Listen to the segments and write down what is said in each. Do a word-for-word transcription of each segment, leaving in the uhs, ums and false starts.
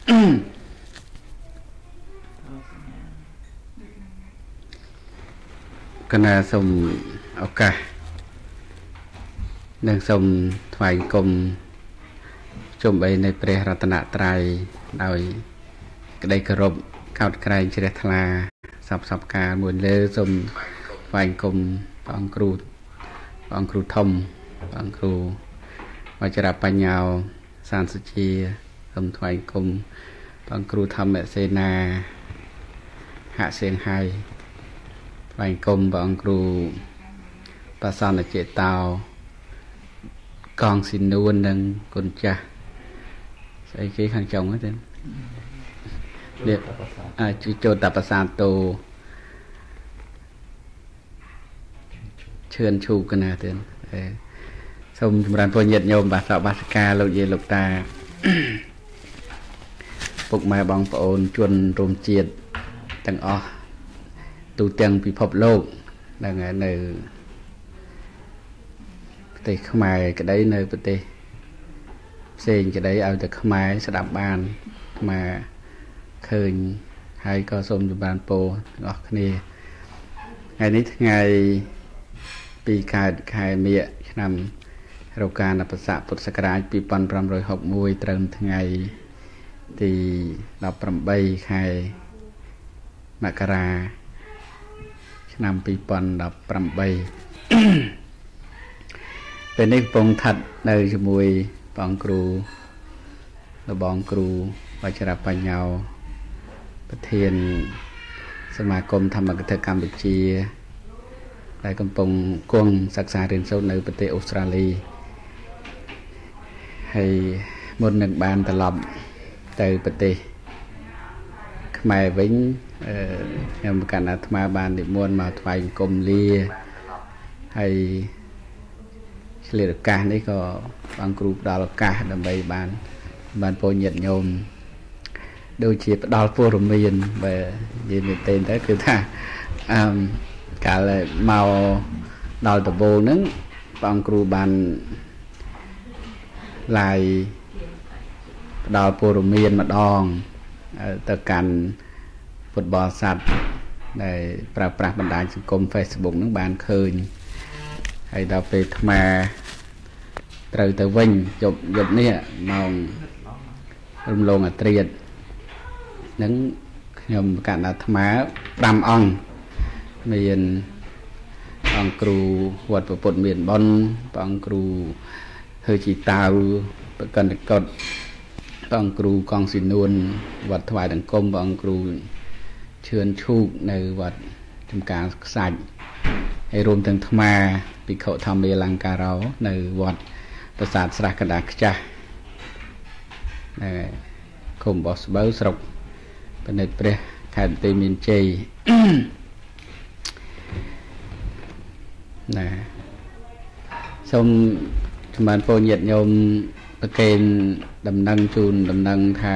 คณะสมโอกาสนังสมถวายกรมชมไปในเปรรัตนตรัยโดยได้กรบข่าวไกลเฉลิมทลาสับสับการมวลเลือสมถวายกรมปองครูปองครูทมปองครูวัชรปัญญาสารสุชีสมถวายกรมปองครูธรรมเสนาหะเสียงไฮถวายกรมปองครูประสานเจตาวกองสินนวลดังกุญจาใส่ขี้ข้างจงhết trơn điệp à chú châu tập sản tô chườn chu cái nào trơn xong chúng ta phơi nhiệt nhôm bà sợ bà ca lâu gì lục ta phục mai bằng ôn chuồn rôm chiết tầng o tu tiền bị phập lô là ngày này thì không ai cái đấy nơi bữa tê xem cái đấy ao từ không ai sẽ đạp bàn mà khơi hay có xôm từ bàn po ngọc này ngàyนี้ngày ปี khai khai mẹ năm រោការប្រសាពុទ្ធសករាជ ពីរពាន់ប្រាំរយហកមួយ ត្រឹមថ្ងៃទី ដប់ប្រាំបី ខែមករាឆ្នាំ ពីរពាន់ដប់ប្រាំបី ពេលនេះកំពុងស្ថិតនៅជាមួយបងគ្រូរបងគ្រូវជ្របញ្ញោប្រធានសមាគមធម្មកថាកម្ពុជាដែលកំពុងគង់សិក្សារៀនសូត្រនៅប្រទេសអូស្ត្រាលីហើយមុននឹងបានត្រឡប់ទៅប្រទេសខ្មែរវិញអឺខ្ញុំកណ្ដាអាត្មាបាននិមន្តមកថ្វាយបង្គំលាហើយឆ្លៀតឱកាសនេះក៏បងគ្រូផ្ដល់ឱកាសដើម្បីបានបានពរញាតិញោមដូចជាផ្ដល់ព័ត៌មានបើនិយាយមែនទេទៅគឺថាអឺកាលមកដល់ដំបូងហ្នឹងបងគ្រូបានឡាយផ្ដល់ព័ត៌មានម្ដងទៅកាន់ពុទ្ធបរិស័ទដែលប្រើប្រាស់បណ្ដាញសង្គម Facebook ហ្នឹងបានឃើញហើយដល់ពេលអាត្មាត្រូវទៅវិញយប់យប់នេះម៉ោងរំលងអាត្រៀតនឹងខ្ញុំកណ្ដាអាត្មាប្រាំអង្គមានអង្គគ្រូវត្តពុទ្ធមានបុណ្យអង្គគ្រូហើជីតាវប្រកិនកកុដអង្គគ្រូកងស៊ីនួនវត្តថ្វាយដង្គមអង្គគ្រូឈឿនឈូកនៅវត្តចំការខ្សាច់ហើយរួមទាំងអាត្មាភិក្ខុធម្មលង្ការោនៅវត្តប្រាសាទស្រះកណ្ដាលខ្ចាស់នៅឃុំបោះស្បូវស្រុកពិនិត្យព្រះខេត្តបន្ទាយមានជ័យណាសូមសម្បានពរញាតិញោមប្រកេនដំណឹងជូនដំណឹងថា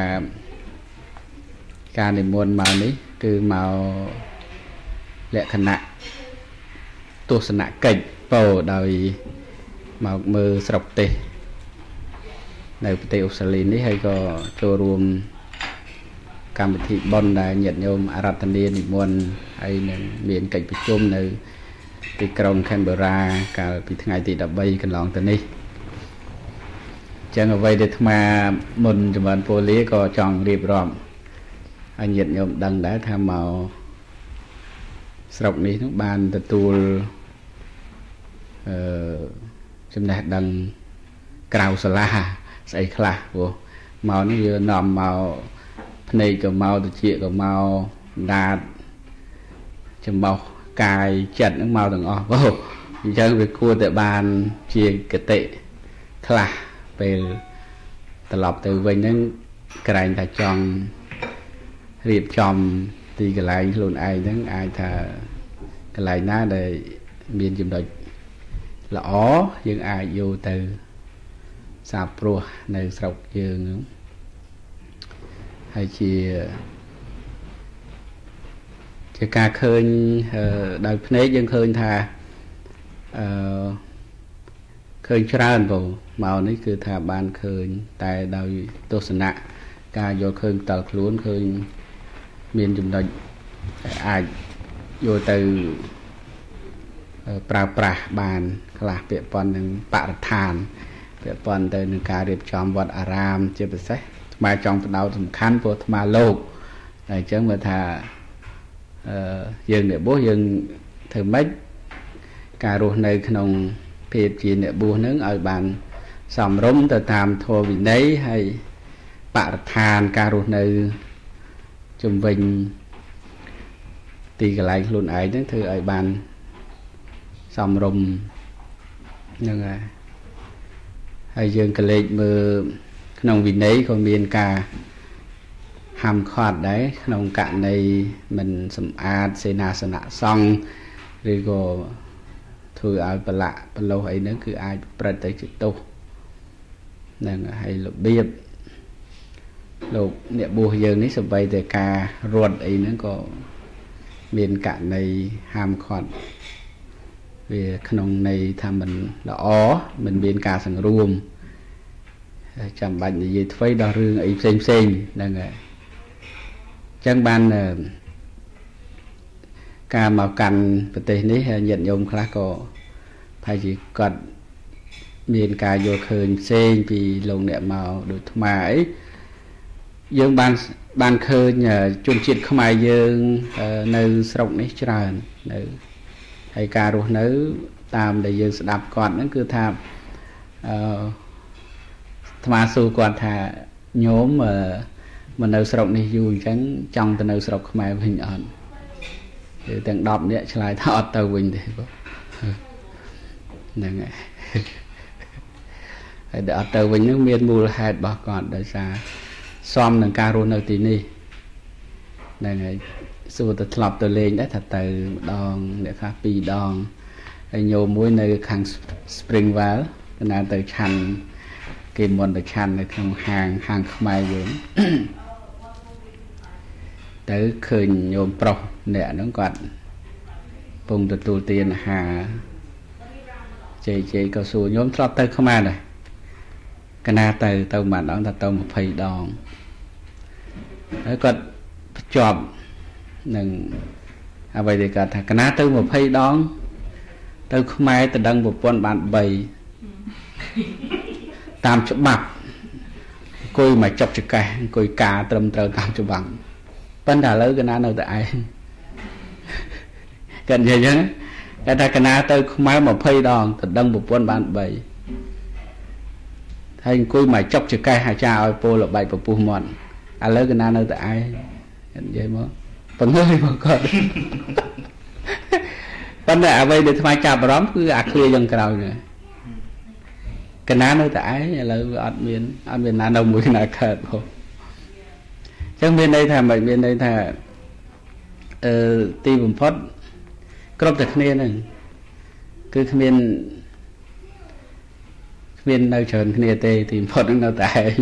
ការនិមន្តមកនេះគឺមកលក្ខណៈទស្សនកិច្ចពោដោយមកមើលស្រុកទេសនៅប្រទេសអូស្ត្រាលីនេះហើយក៏ចូលរួមកម្មវិធីបុណ្យដែលញាតិញោមអារាធនានិមន្តហើយនឹងមានកិច្ចប្រជុំនៅទីក្រុង Canberra កាលពីថ្ងៃទីដប់បីកន្លងទៅនេះចឹងអ្វីដែលអាត្មាមុនចំបានពលីក៏ចង់រៀបរាប់ឲ្យញាតិញោមដឹងដែរថាមកស្រុកនេះនឹងបានទទួលអឺចំណេះដឹងក្រៅសាលាស្អីខ្លះព្រោះមកនេះវានាំមកភ្នែកក៏មកត្រចៀកក៏មកដាតចំបោះកាយចិត្តនឹងមកទាំងអស់ព្រោះអញ្ចឹងវាគួរតែបានជាគតិខ្លះពេលត្រឡប់ទៅវិញហ្នឹងក្រែងថាចង់រៀបចំទីកន្លែងខ្លួនឯងហ្នឹងអាចថាកន្លែងណាដែលមានចំណុចល្អយើងអាចយកទៅសាបព្រោះនៅស្រុកយើងហ្នឹងហើយជាជាការឃើញដោយភ្នែកយើងឃើញថាអឺឃើញច្រើនបងមកនេះគឺថាបានឃើញតែដោយទស្សនៈការយល់ឃើញតល់ខ្លួនឃើញមានចំណុចអាចយកទៅប្រើប្រាស់បានខ្លះពាក់ព័ន្ធនឹងបរិស្ថានពាក់ព័ន្ធទៅនឹងការរៀបចំវត្តអារាមជាពិសេសថ្មចង់ផ្ដោតសំខាន់ព្រោះថ្មលោកតែអញ្ចឹងមើលថាអឺយើងអ្នកបួសយើងធ្វើម៉េចការរស់នៅក្នុងភាពជាអ្នកបួសនឹងឲ្យបានសមរម្យទៅតាមធម៌វិន័យហើយបរិស្ថានការរស់នៅជំវិញទីកន្លែងខ្លួនឯងហ្នឹងធ្វើឲ្យបានសមរម្យហ្នឹងហើយហើយយើងក៏លេចមើលក្នុងវិន័យក៏មានការហាមឃាត់ដែរក្នុងករណីមិនសម្អាតសេនាសនៈសង្ឃឬក៏ធ្វើឲ្យប្រឡាក់ប្រឡោះអីហ្នឹងគឺអាចប្រព្រឹត្តទៅជាទោសហ្នឹងហើយរបៀបលោកអ្នកបួសយើងនេះសម្បីតែការរត់អីហ្នឹងក៏មានករណីហាមឃាត់វាក្នុងន័យថាមិនល្អមិនមានការសង្រួមចាំបាច់និយាយថ្មីដល់រឿងអីផ្សេងផ្សេងហ្នឹងហើយអញ្ចឹងបានការមកកាន់ប្រទេសនេះញាតិញោមខ្លះក៏ប្រហែលជាគាត់មានការយល់ឃើញផ្សេងពីលោកអ្នកមកដូចថ្មអីយើងបានបានឃើញជនជាតិខ្មែរយើងនៅស្រុកនេះច្រើននៅហើយការរស់នៅតាមដែលយើងស្ដាប់គាត់ហ្នឹងគឺថាអឺថ្មសួរគាត់ថាញោមមកនៅស្រុកនេះយូរអញ្ចឹងចង់ទៅនៅស្រុកខ្មែរវិញអត់គឺទាំងដប់នាក់ឆ្លើយថាអត់ទៅវិញទេបងហ្នឹងហើយហើយដែលអត់ទៅវិញហ្នឹងមានមូលហេតុរបស់គាត់ដោយសារសមនឹងការរស់នៅទីនេះហ្នឹងហើយសួរទៅធ្លាប់ទៅលេងដែរថាទៅម្ដងអ្នកខ្លះពីរដងហើយញោមមួយនៅខាង Springwell កណាទៅឆាន់គេមុនទៅឆាន់នៅក្នុងហាងហាងខ្មែរយើងទៅឃើញញោមប្រុសអ្នកហ្នឹងគាត់ពងទទួលទានអាហារជ័យជ័យក៏សួរញោមធ្លាប់ទៅខ្មែរដែរកណាទៅទៅមួយដងថាទៅยี่สิบដងហើយគាត់ភ្ជាប់នឹងអ្វីដែលគាត់ថាកណាទៅยี่สิบដងទៅខ្មែរទៅដឹងប្រពន្ធបានបីតាមច្បាប់អង្គុយមកចុកចកេះអង្គុយការត្រឹមត្រូវតាមច្បាប់ប៉ុន្តែឥឡូវកណានៅតែឯងគាត់និយាយចឹងគាត់ថាកណាទៅខ្មែរยี่สิบដងទៅដឹងប្រពន្ធបានបីហើយអង្គុយមកចុកចកេះអាចារ្យឲ្យពោលល្បែកពពុះមាត់ឥឡូវកណានៅតែឯងគាត់និយាយមកបង្ហើយមកគាត់ប៉ុន្តែអ្វីដែលថ្មចាប់អារម្មណ៍គឺអាឃ្លាយ៉ាងក្រោយនេះកណានៅតែឯងឥឡូវអត់មានអត់មានណានៅមួយណាកើតផងអញ្ចឹងមានន័យថាមិនមានន័យថាអឺទីបំផុតគ្រប់តែគ្នាហ្នឹងគឺគ្មានគ្មាននៅច្រើនគ្នាទេទីបំផុតហ្នឹងនៅតែឯង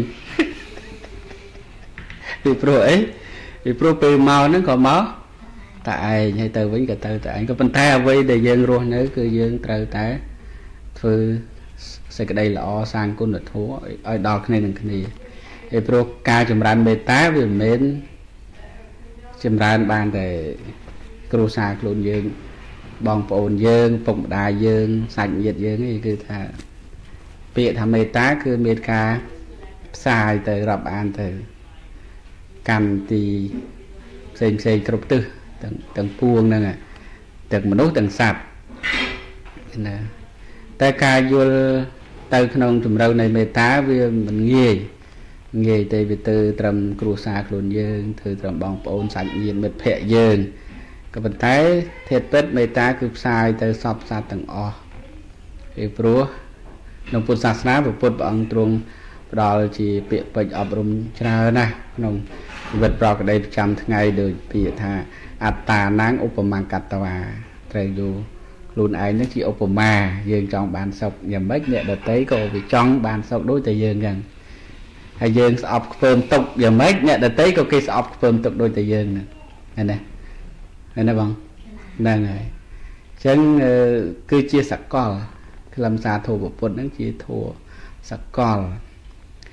ពីព្រោះអីពីព្រោះពេលមកហ្នឹងក៏មកតែឯងហើយទៅវិញក៏ទៅតែឯងក៏ប៉ុន្តែអ្វីដែលយើងរស់នៅគឺយើងត្រូវតែធ្វើសេចក្តីល្អសាងគុណធម៌ឲ្យដល់គ្នានឹងគ្នាពីព្រោះការចម្រើនមេត្តាវាមិនមែនចម្រើនបានតែគ្រួសារខ្លួនយើងបងប្អូនយើងពុកម្ដាយយើងសាច់ញាតិយើងឯងគឺថាពាក្យថាមេត្តាគឺមានការផ្សាយទៅរាប់អានទៅកម្មទីផ្សេងផ្សេងគ្រប់ទិសទាំងទាំងពួងហ្នឹងទាំងមនុស្សទាំងសត្វណាតែការយល់ទៅក្នុងជំរឿននៃមេត្តាវាមិនងាយងាយទេវាទៅត្រឹមគ្រួសារខ្លួនយើងធ្វើត្រឹមបងប្អូនសាច់ញាតិមិត្តភ័ក្តិយើងក៏ប៉ុន្តែធាតុពិតមេត្តាគឺផ្សាយទៅសពសត្វទាំងអស់ពីព្រោះក្នុងពុទ្ធសាសនាព្រះពុទ្ធព្រះអង្គទ្រង់ផ្ដល់ជាពាក្យពេចន៍អប់រំច្រើនណាស់ក្នុងជីវិតប្រកបប្រចាំថ្ងៃដូចពាក្យថាអត្តានាងឧបមាកតវាត្រូវយល់ខ្លួនឯងនេះជាឧបមាយើងចង់បានសុខយ៉ាងម៉េចអ្នកដទៃក៏វាចង់បានសុខដូចតែយើងចឹងហើយយើងស្អប់ខ្ពើមទុកយ៉ាងម៉េចអ្នកដទៃក៏គេស្អប់ខ្ពើមទុកដូចតែយើងហ្នឹងឃើញទេឃើញទេបងហ្នឹងហើយអញ្ចឹងគឺជាសកលខ្លឹមសារធម៌ពុទ្ធហ្នឹងជាធម៌សកល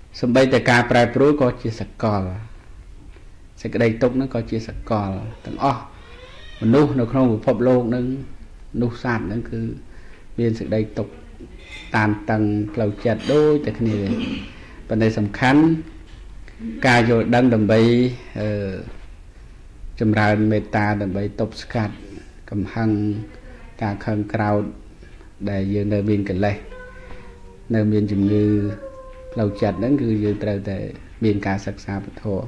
sầm bay tại cà prai pruy có chia sạc cò sẽ cái đây tục nó có chia sạc cò từng o mình nu nó không phập lô nâng nu sạt nâng cứ biên sự đây tục tàn tầng lầu chặt đôi tại cái này vấn đề sầm khăn ca vô đăng đầm bay chấm ra mê ta đầm bay tục sạt cầm hăng ca khăn cào để dương nơi biên cái này nơi biên chùm ngư lâu chặt đến cứ dương trời để biên ca sắc xa bật hồ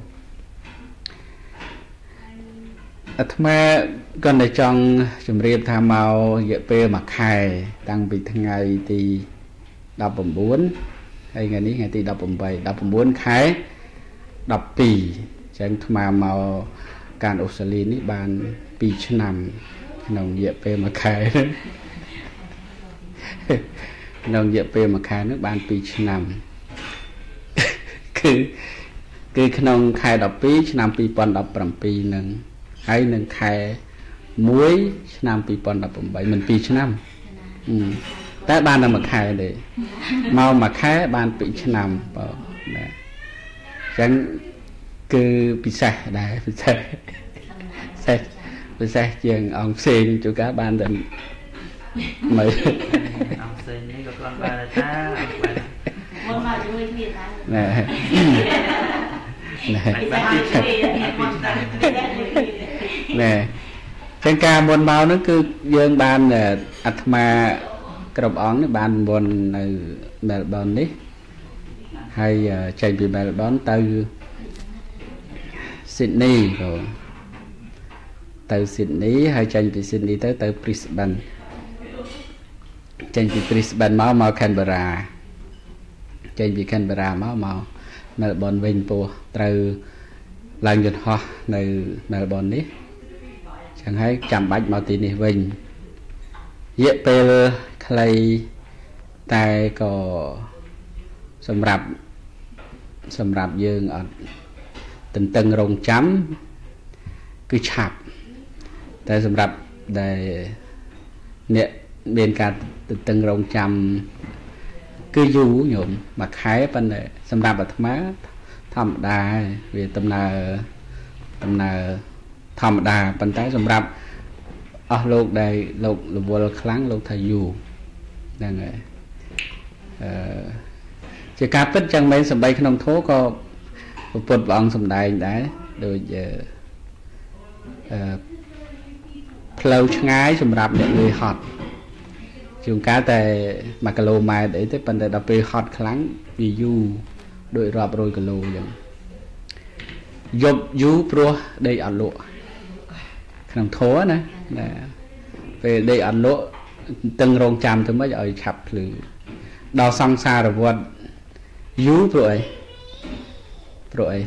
ở thma còn để trong chùm riêng tham màu dễ phê mặc hài tăng bị tháng ngày thì đọc bổng bốn hay ngày ní ngày thì đọc bổng bảy đọc bổng bốn khái đọc pì chẳng thma màu càn Australia ní bàn pì chân nằm nông dễ phê mặc hài nông dễ phê mặc hài nước bàn pì chân nằm cứ cứ nông khai đọc pì chân nằm pì bọn đọc bẩm pì nâng hay nâng khai muối năm pi pon đập bảy mình pi năm tại ban là mặc khai để mau mặc khai ban pi năm chẳng cứ pi sạch đấy pi sạch sạch pi sạch chừng ông xin cho các ban định mấy ông xin ní có con ba là ta nè nè trên ca môn bao nó cứ dương ban là atma cọp ón nó ban môn Melbourne đấy hay chạy từ Melbourne từ Sydney rồi từ Sydney hay chạy từ Sydney tới tới Brisbane chạy từ Brisbane máu máu Canberra chạy từ Canberra máu máu Melbourne vinh po từ lần dịch ho từ Melbourne đấy chẳng hay chạm bách màu tí này vinh dễ bê clay tay có xâm rạp xâm rạp dương ở tình tân rồng chấm cứ chạp tay xâm rạp để nè bên cả tình tân rồng chấm cứ du nhộn mà khái bên này xâm rạp ở thầm má thầm đà vì tầm nào tầm nào thầm đà bên tay xâm rạp ở lục đây lục lục vô kháng lục thầy dù đang rồi chỉ cả tất chẳng mấy sầm bay khăn thố có bột bỏng sầm đài đấy rồi giờ plau ngái sầm rạp để người hot chúng cá tại mà cái lô mai để tới phần đặc biệt hot kháng vì du đội rạp rồi cái lô vậy dục du pro đây ở lộ khăn thố này về đây ăn lỗ từng rong chạm thôi mới ở chập lử đào xong xa rồi vượt dú rồi rồi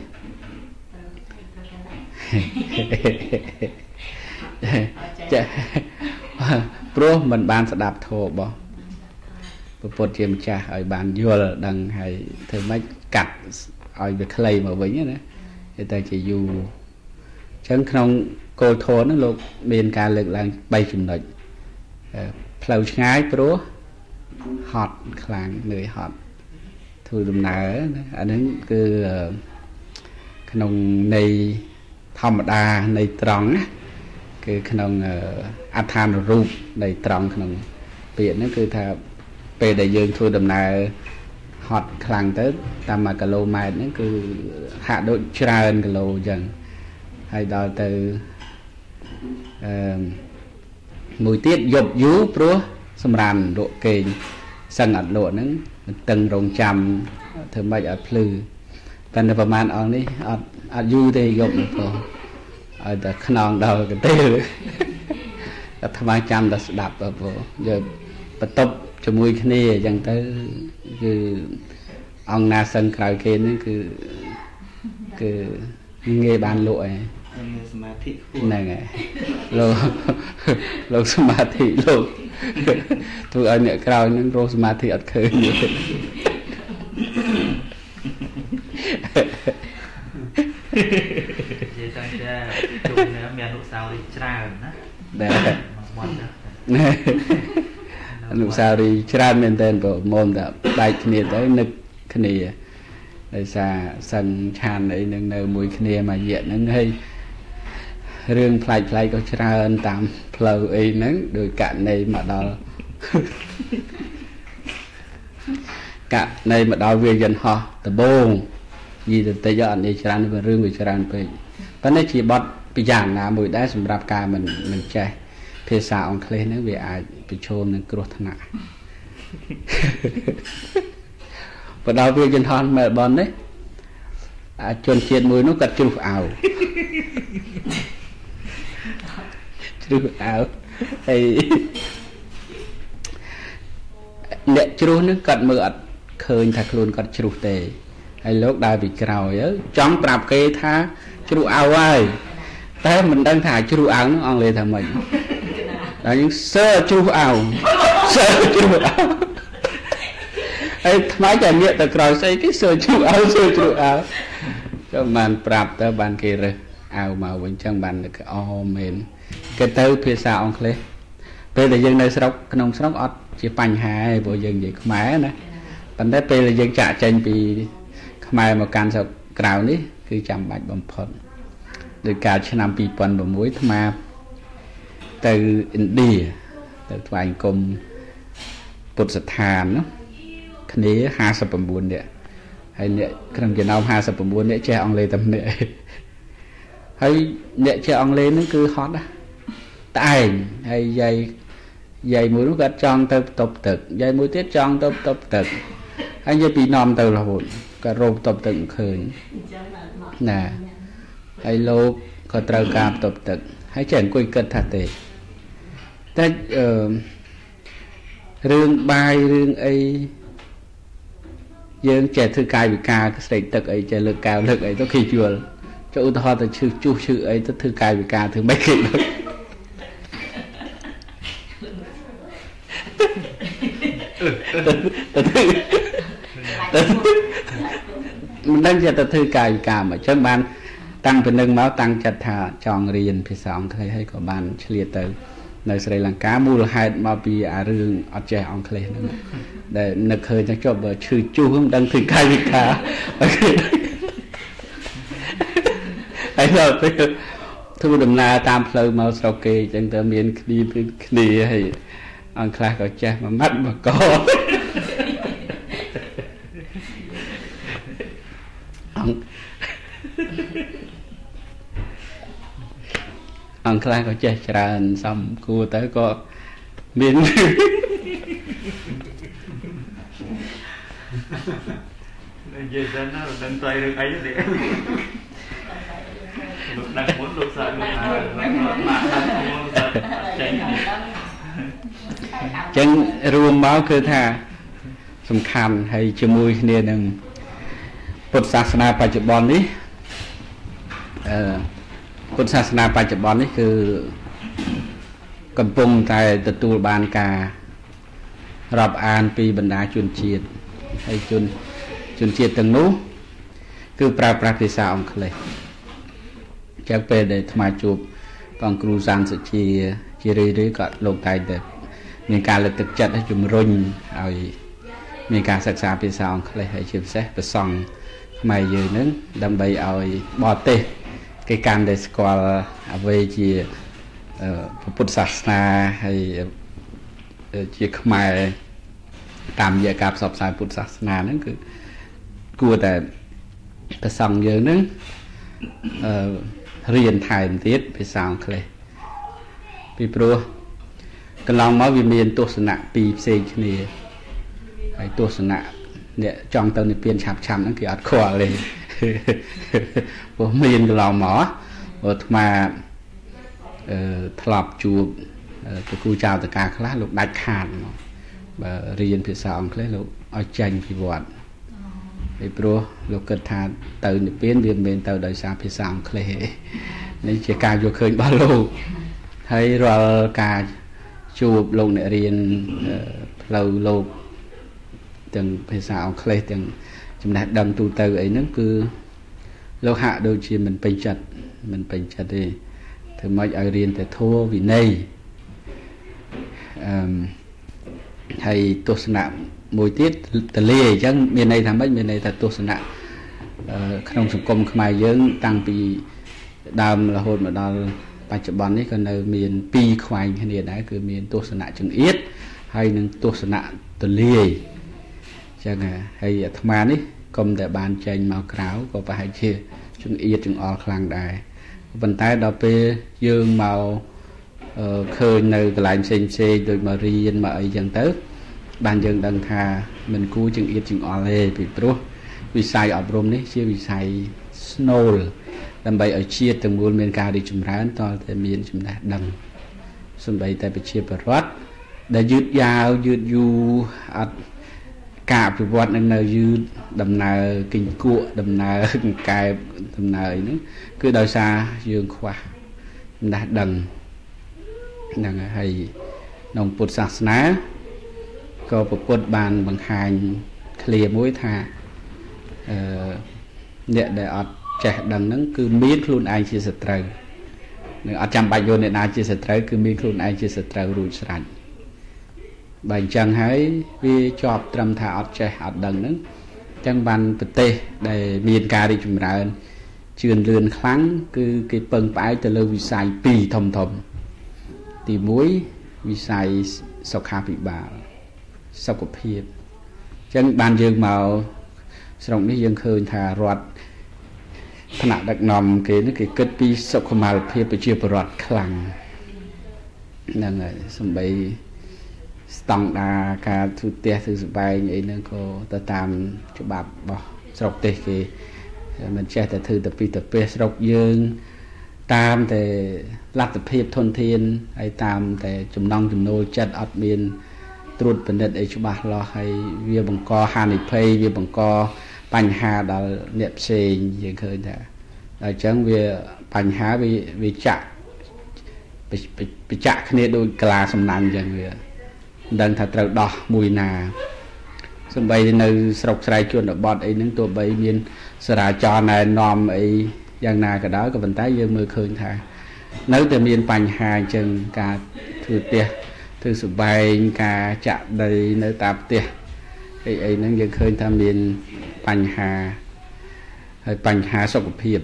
pro mình ban sẽ đạp thô bỏ bột chiêm trà ở bàn vừa đằng hay thôi mới cắt ở việc clay mà vĩnh nữa người ta chỉ dù chẳng không cô thô nó lúc bên cả lực là bay chùm địch plau ngái pro hot kháng người hot thôi đùm nở anh ấy cứ khăn ông này thầm đà này tròn cái khăn ông át than rụp này tròn khăn ông biển nó cứ thà về đại dương thôi đùm nở hot kháng tới tam mà cả lô mai nó cứ hạ độ tràn cả lô dần hay đòi từ mùi tiết dục dú pro xâm ràn độ kềnh sân ẩn lộ nâng từng rồng chằm thử mạch ở plư cần là màn ở đi ở du thì dục ở the khăn đầu cái tê ở tham gia chằm là đạp ở bộ giờ bắt tập cho mùi khăn này chẳng tới cứ ông na sân khởi kia nó cứ cứ nghe bàn lụa này này lô lô samadhi lô tôi ở nhẹ cao những rô samadhi ở khơi như thế vậy ta sẽ chung nữa mẹ lúc sau đi trà nữa đấy lúc sau đi trà men tên của môn đã bài kia tới nực kia ដោយសារសិនឆានអីនឹងនៅមួយគ្នាមួយរយៈហ្នឹងហើយរឿងផ្លែកផ្លែកក៏ច្រើនតាមផ្លូវអីហ្នឹងដោយករណីមកដល់ករណីមកដល់វាយន្តហោះដបងយីទៅតិចអត់នេះច្រើនរឿងវាច្រើនពេកប៉ុន្តែជាបទពិចារណាមួយដែរសម្រាប់ការមិនមិនចេះភាសាអង់គ្លេសហ្នឹងវាអាចប្រឈមនឹងគ្រោះថ្នាក់បើដល់វាយន្តហោះមែលប៊ននេះជនជាតិមួយនោះគាត់ជ្រុះអោជ្រុះអោហើយអ្នកជ្រុះនឹងគាត់មើលអត់ឃើញថាខ្លួនគាត់ជ្រុះទេហើយលោកដើរពីក្រោយចង់ប្រាប់គេថាជ្រុះអោហើយតែមិនដឹងថាជ្រុះអោនោះអង់គ្លេសថាម៉េចដល់យើងសើជ្រុះអោសើជ្រុះអោហើយថ្មតែងាកទៅក្រោយស្អីគេសើជ្រុះអោសើជ្រុះអោក៏បានប្រាប់ទៅបានគេរើសអោមកវិញចឹងបានអមែនគេទៅភាសាអង់គ្លេសពេលដែលយើងនៅស្រុកក្នុងស្រុកអត់ជាបញ្ហាទេព្រោះយើងនិយាយខ្មែរណាប៉ុន្តែពេលដែលយើងចាក់ចេញពីខ្មែរមកកាន់ស្រុកក្រៅនេះគឺចាំបាច់បំផុតដោយការឆ្នាំពីរពាន់៦ថ្មទៅឥណ្ឌាទៅថ្វាយអង្គមពុទ្ធស្ថានគ្នាห้าสิบเก้าនាក់ហើយអ្នកក្នុងចំណោមห้าสิบเก้าនាក់ចេះអង់គ្លេសតែម្នាក់ហើយអ្នកចេះអង់គ្លេសហ្នឹងគឺហត់ណាតែឯងហើយយាយយាយមួយនោះគាត់ចង់ទៅបន្ទប់ទឹកយាយមួយទៀតចង់ទៅបន្ទប់ទឹកហើយយាយពីរនាំទៅរហូតគាត់រោបន្ទប់ទឹកមិនឃើញណាហើយលោកក៏ត្រូវការបន្ទប់ទឹកហើយចេះអង្គុយគិតថាទេតែអឺរឿងបាយរឿងអីយើងចេះធ្វើកាយវិការស្ដេកទឹកអីចេះលើកកែវលើកអីទៅគេយល់ចុះឧទាហរណ៍ទៅឈឺជុះឈឺអីទៅធ្វើកាយវិការធ្វើមិនគេលើកមិនដឹងចេះទៅធ្វើកាយវិការមកអញ្ចឹងបានតាំងពីនឹងមកតាំងចិត្តថាចង់រៀនភាសាអង់គ្លេសហើយក៏បានឆ្លៀតទៅនៅស្រីលង្កាមូលហេតុមកពីអារឿងអត់ចេះអង់គ្លេសហ្នឹងដែលនឹកឃើញថាចុះបើឈឺជុះមិនដឹងធ្វើកាយវិការហើយដល់ពេលធ្វើដំណើរតាមផ្លូវមកស្រុកគេអញ្ចឹងទៅមានគ្នាគ្នាហើយអង្គខ្លះក៏ចេះមួយម៉ាត់មកកអង្គខ្លះក៏ចេះច្រើនសំគួរទៅក៏មាននិយាយដល់ណាដឹងទៅរឿងអីទេលោកដាក់មុនលោកសាលោកណាមកដាក់មុនសាចេញចឹងរួមមកគឺថាសំខាន់ហើយជាមួយគ្នានឹងពុទ្ធសាសនាបច្ចុប្បន្ននេះអឺពុទ្ធសាសនាបច្ចុប្បន្ននេះគឺកំពុងតែទទួលបានការរាប់អានពីបណ្ដាជនជាតិហើយជនជនជាតិទាំងនោះគឺប្រើប្រាស់ភាសាអង់គ្លេសចឹងពេលដែលអាត្មាជួបបងគ្រូសានសុជាជារឿយៗក៏លោកតែងតែមានការលើកទឹកចិត្តឲ្យជំរុញឲ្យមានការសិក្សាភាសាអង់គ្លេសហើយជាពិសេសប្រសង់ខ្មែរយើងនឹងដើម្បីឲ្យបរទេសគេកាន់តែស្គាល់អ្វីជាពុទ្ធសាសនាហើយជាខ្មែរតាមរយៈការផ្សព្វផ្សាយពុទ្ធសាសនាហ្នឹងគឺគួរតែប្រសង់យើងហ្នឹងអឺរៀនថែមទៀតភាសាអង់គ្លេសពីព្រោះកន្លងមកវាមានទស្សនៈពីរផ្សេងគ្នាហើយទស្សនៈអ្នកចង់ទៅនិព្វានឆាប់ឆាប់ហ្នឹងគេអត់ខ្វល់ទេព្រោះមានកន្លងមកព្រោះអាត្មាអឺធ្លាប់ជួបព្រះគ្រូចៅតកាខ្លះលោកដាច់ខាតមកបើរៀនភាសាអង់គ្លេសលោកឲ្យចាញ់ពីវត្តពីព្រោះលោកគិតថាទៅនិព្វានវាមិនមែនទៅដោយសារភាសាអង់គ្លេសទេនេះជាការយល់ឃើញរបស់លោកហើយរាល់ការជួបលោកអ្នករៀនផ្លូវលោកទាំងភាសាអង់គ្លេសទាំងចំណេះដឹងទូទៅអីហ្នឹងគឺលោកហាក់ដូចជាមិនពេញចិត្តមិនពេញចិត្តទេធ្វើម៉េចឲ្យរៀនតែធម៌វិន័យអឺហើយទស្សនៈមួយទៀតតលាអញ្ចឹងមានន័យថាម៉េចមានន័យថាទស្សនៈក្នុងសង្គមខ្មែរយើងតាំងពីដើមរហូតមកដល់បច្ចុប្បន្ននេះក៏នៅមានពីរខ្វែងគ្នាដែរគឺមានទស្សនៈចង្អៀតហើយនឹងទស្សនៈទលាយចឹងហើយអាត្មានេះកុំតែបានចេញមកក្រៅក៏ប្រហែលជាចង្អៀតចង្អល់ខ្លាំងដែរប៉ុន្តែដល់ពេលយើងមកឃើញនៅកន្លែងផ្សេងផ្សេងដូចមករៀនមកអីចឹងទៅបានយើងដឹងថាមិនគួរចង្អៀតចង្អល់ទេពីព្រោះវិស័យអប់រំនេះជាវិស័យស្នូលដើម្បីឲ្យជាតិទាំងមូលមានការរីកចម្រើនតើតែមានចំណេះដឹងសម្បីតែប្រជាពលរដ្ឋដែលយឺតយ៉ាវយឺតយូរអត់ការអភិវឌ្ឍនឹងនៅយឺតដំណើរគិញគក់ដំណើរកែបដំណើរអីហ្នឹងគឺដោយសារយើងខ្វះចំណេះដឹងហ្នឹងហើយក្នុងពុទ្ធសាសនាក៏ព្រះពុទ្ធបានបង្ហាញឃ្លាមួយថាអឺអ្នកដែលអត់ចេះដឹងហ្នឹងគឺមានខ្លួនឯងជាសត្រូវនឹងអត់ចាំបាច់យកអ្នកណាជាសត្រូវគឺមានខ្លួនឯងជាសត្រូវរួចស្រេចបើអញ្ចឹងហើយវាជាប់ត្រឹមថាអត់ចេះអត់ដឹងហ្នឹងអញ្ចឹងបានប្រទេសដែលមានការរីកចម្រើនជឿនលឿនខ្លាំងគឺគេពឹងផ្អែកទៅលើវិស័យពីរធំធំទីមួយវិស័យសុខាភិបាលសុខភាពអញ្ចឹងបានយើងមកស្រុកនេះយើងឃើញថារដ្ឋថ្នាក់ដឹកនាំគេនេះគេគិតពីសុខុមាលភាពប្រជាពលរដ្ឋខ្លាំងហ្នឹងហើយសំបីស្តង់ដារការទូទះទូសបែងអីហ្នឹងក៏ទៅតាមច្បាប់របស់ស្រុកទេសគេមិនចេះតែធ្វើតែពីទៅពេលស្រុកយើងតាមតែលទ្ធភាពធនធានហើយតាមតែចំណង់ចំណូលចិត្តអត់មានត្រួតពិនិត្យអីច្បាស់លាស់ហើយវាបង្កហានិភ័យវាបង្កបញ្ហាដល់អ្នកផ្សេងយើងឃើញថាអញ្ចឹងវាបញ្ហាវាវាចាក់បច្ចៈគ្នាដូចកាឡាសំណាញ់អញ្ចឹងវាមិនដឹងថាត្រូវដោះមួយណាសម្បីនៅស្រុកស្រែជនបទអីហ្នឹងទោះបីមានសារាចរណែនាំអីយ៉ាងណាក៏ដោយក៏ប៉ុន្តែយើងមើលឃើញថានៅតែមានបញ្ហាអញ្ចឹងការធ្វើផ្ទះធ្វើសបែងការចាក់ដីនៅតាមផ្ទះអីអីហ្នឹងយើងឃើញថាមានបញ្ហាហើយបញ្ហាសុខភាព